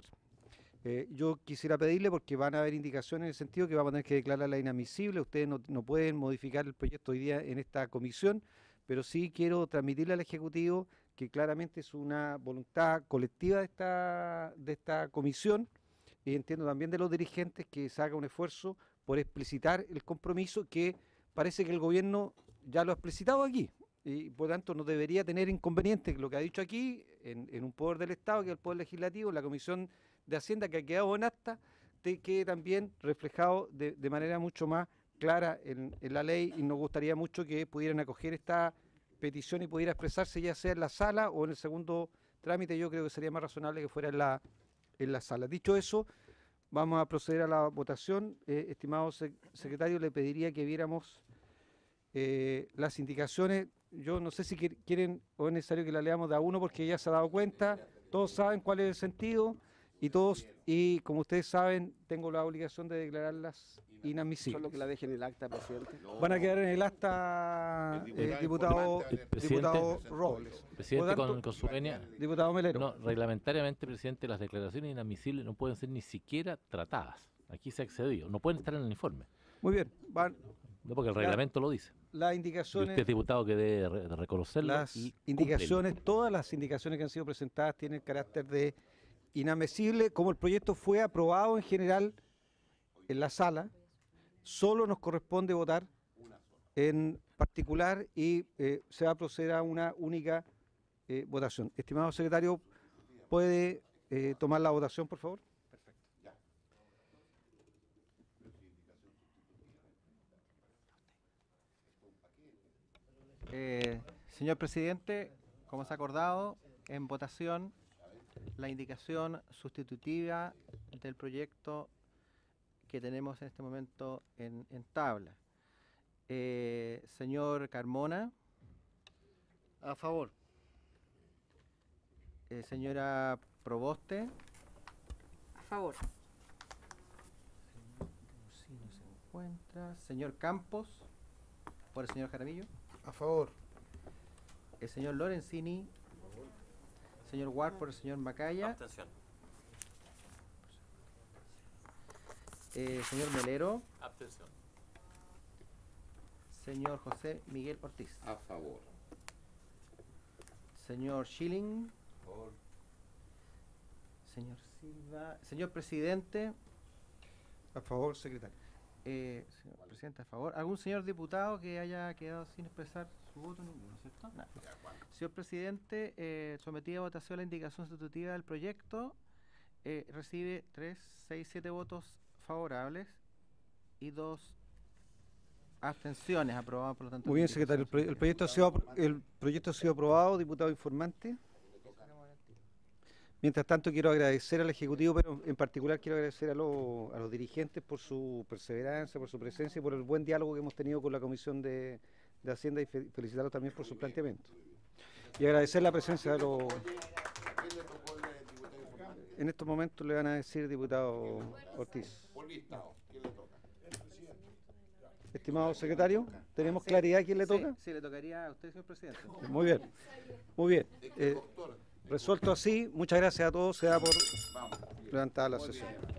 Eh, yo quisiera pedirle, porque van a haber indicaciones en el sentido que vamos a tener que declararla inadmisible. Ustedes no, no pueden modificar el proyecto hoy día en esta comisión, pero sí quiero transmitirle al Ejecutivo que claramente es una voluntad colectiva de esta, de esta comisión, y entiendo también de los dirigentes que se haga un esfuerzo por explicitar el compromiso que parece que el gobierno ya lo ha explicitado aquí, y por tanto no debería tener inconveniente lo que ha dicho aquí en, en un poder del Estado, que es el poder legislativo, en la Comisión de Hacienda, que ha quedado en acta, te quede también reflejado de, de manera mucho más clara en, en la ley, y nos gustaría mucho que pudieran acoger esta petición y pudiera expresarse ya sea en la sala o en el segundo trámite. Yo creo que sería más razonable que fuera en la, en la sala. Dicho eso, vamos a proceder a la votación. Eh, estimado sec secretario, le pediría que viéramos eh, las indicaciones. Yo no sé si quieren o es necesario que la leamos de a uno, porque ya se ha dado cuenta, todos saben cuál es el sentido. Y todos, y como ustedes saben, tengo la obligación de declararlas inadmisibles. Solo que la dejen en el acta, presidente. Van a quedar en el acta, el eh, diputado, diputado Robles. Presidente, con, con su venia. Diputado Melero. No, reglamentariamente, presidente, las declaraciones inadmisibles no pueden ser ni siquiera tratadas. Aquí se ha excedido, no pueden estar en el informe. Muy bien, van. No, porque el reglamento la, lo dice. Las indicaciones. Y usted es diputado que debe de reconocerlo. Las y indicaciones, cumplirlo. Todas las indicaciones que han sido presentadas tienen carácter de inadmisible. Como el proyecto fue aprobado en general en la sala, solo nos corresponde votar en particular y eh, se va a proceder a una única eh, votación. Estimado secretario, ¿puede eh, tomar la votación, por favor? Perfecto. Eh, señor presidente, como se ha acordado, en votación la indicación sustitutiva del proyecto que tenemos en este momento en, en tabla. Eh, señor Carmona. A favor. Eh, señora Proboste. A favor. Sí, no se encuentra. Señor Campos. Por el señor Jaramillo. A favor. El señor Lorenzini. Señor Ward por el señor Macaya. Abstención. Eh, señor Melero. Abstención. Señor José Miguel Ortiz. A favor. Señor Schilling. A favor. Señor Silva. Señor presidente. A favor, secretario. Eh, señor presidente, a favor. ¿Algún señor diputado que haya quedado sin expresar su voto? Ninguno, ¿cierto? No. Señor presidente, eh, sometida a votación la indicación sustitutiva del proyecto. Eh, recibe tres, seis, siete votos favorables y dos Abstenciones. Aprobado, por lo tanto. Muy bien, secretario. El, pro- el proyecto ha sido, apro- el proyecto ha sido aprobado, diputado informante. Mientras tanto, quiero agradecer al Ejecutivo, pero en particular quiero agradecer a, los- a los dirigentes por su perseverancia, por su presencia y por el buen diálogo que hemos tenido con la Comisión de, de Hacienda y fe- felicitarlos también por su planteamiento. Y agradecer la presencia de los... En estos momentos le van a decir, diputado Ortiz. Estimado secretario, ¿tenemos Sí, claridad a quién le sí, toca? Sí, le tocaría a usted, señor presidente. Muy bien, muy bien. Eh, resuelto así, muchas gracias a todos. Se da por levantada la sesión.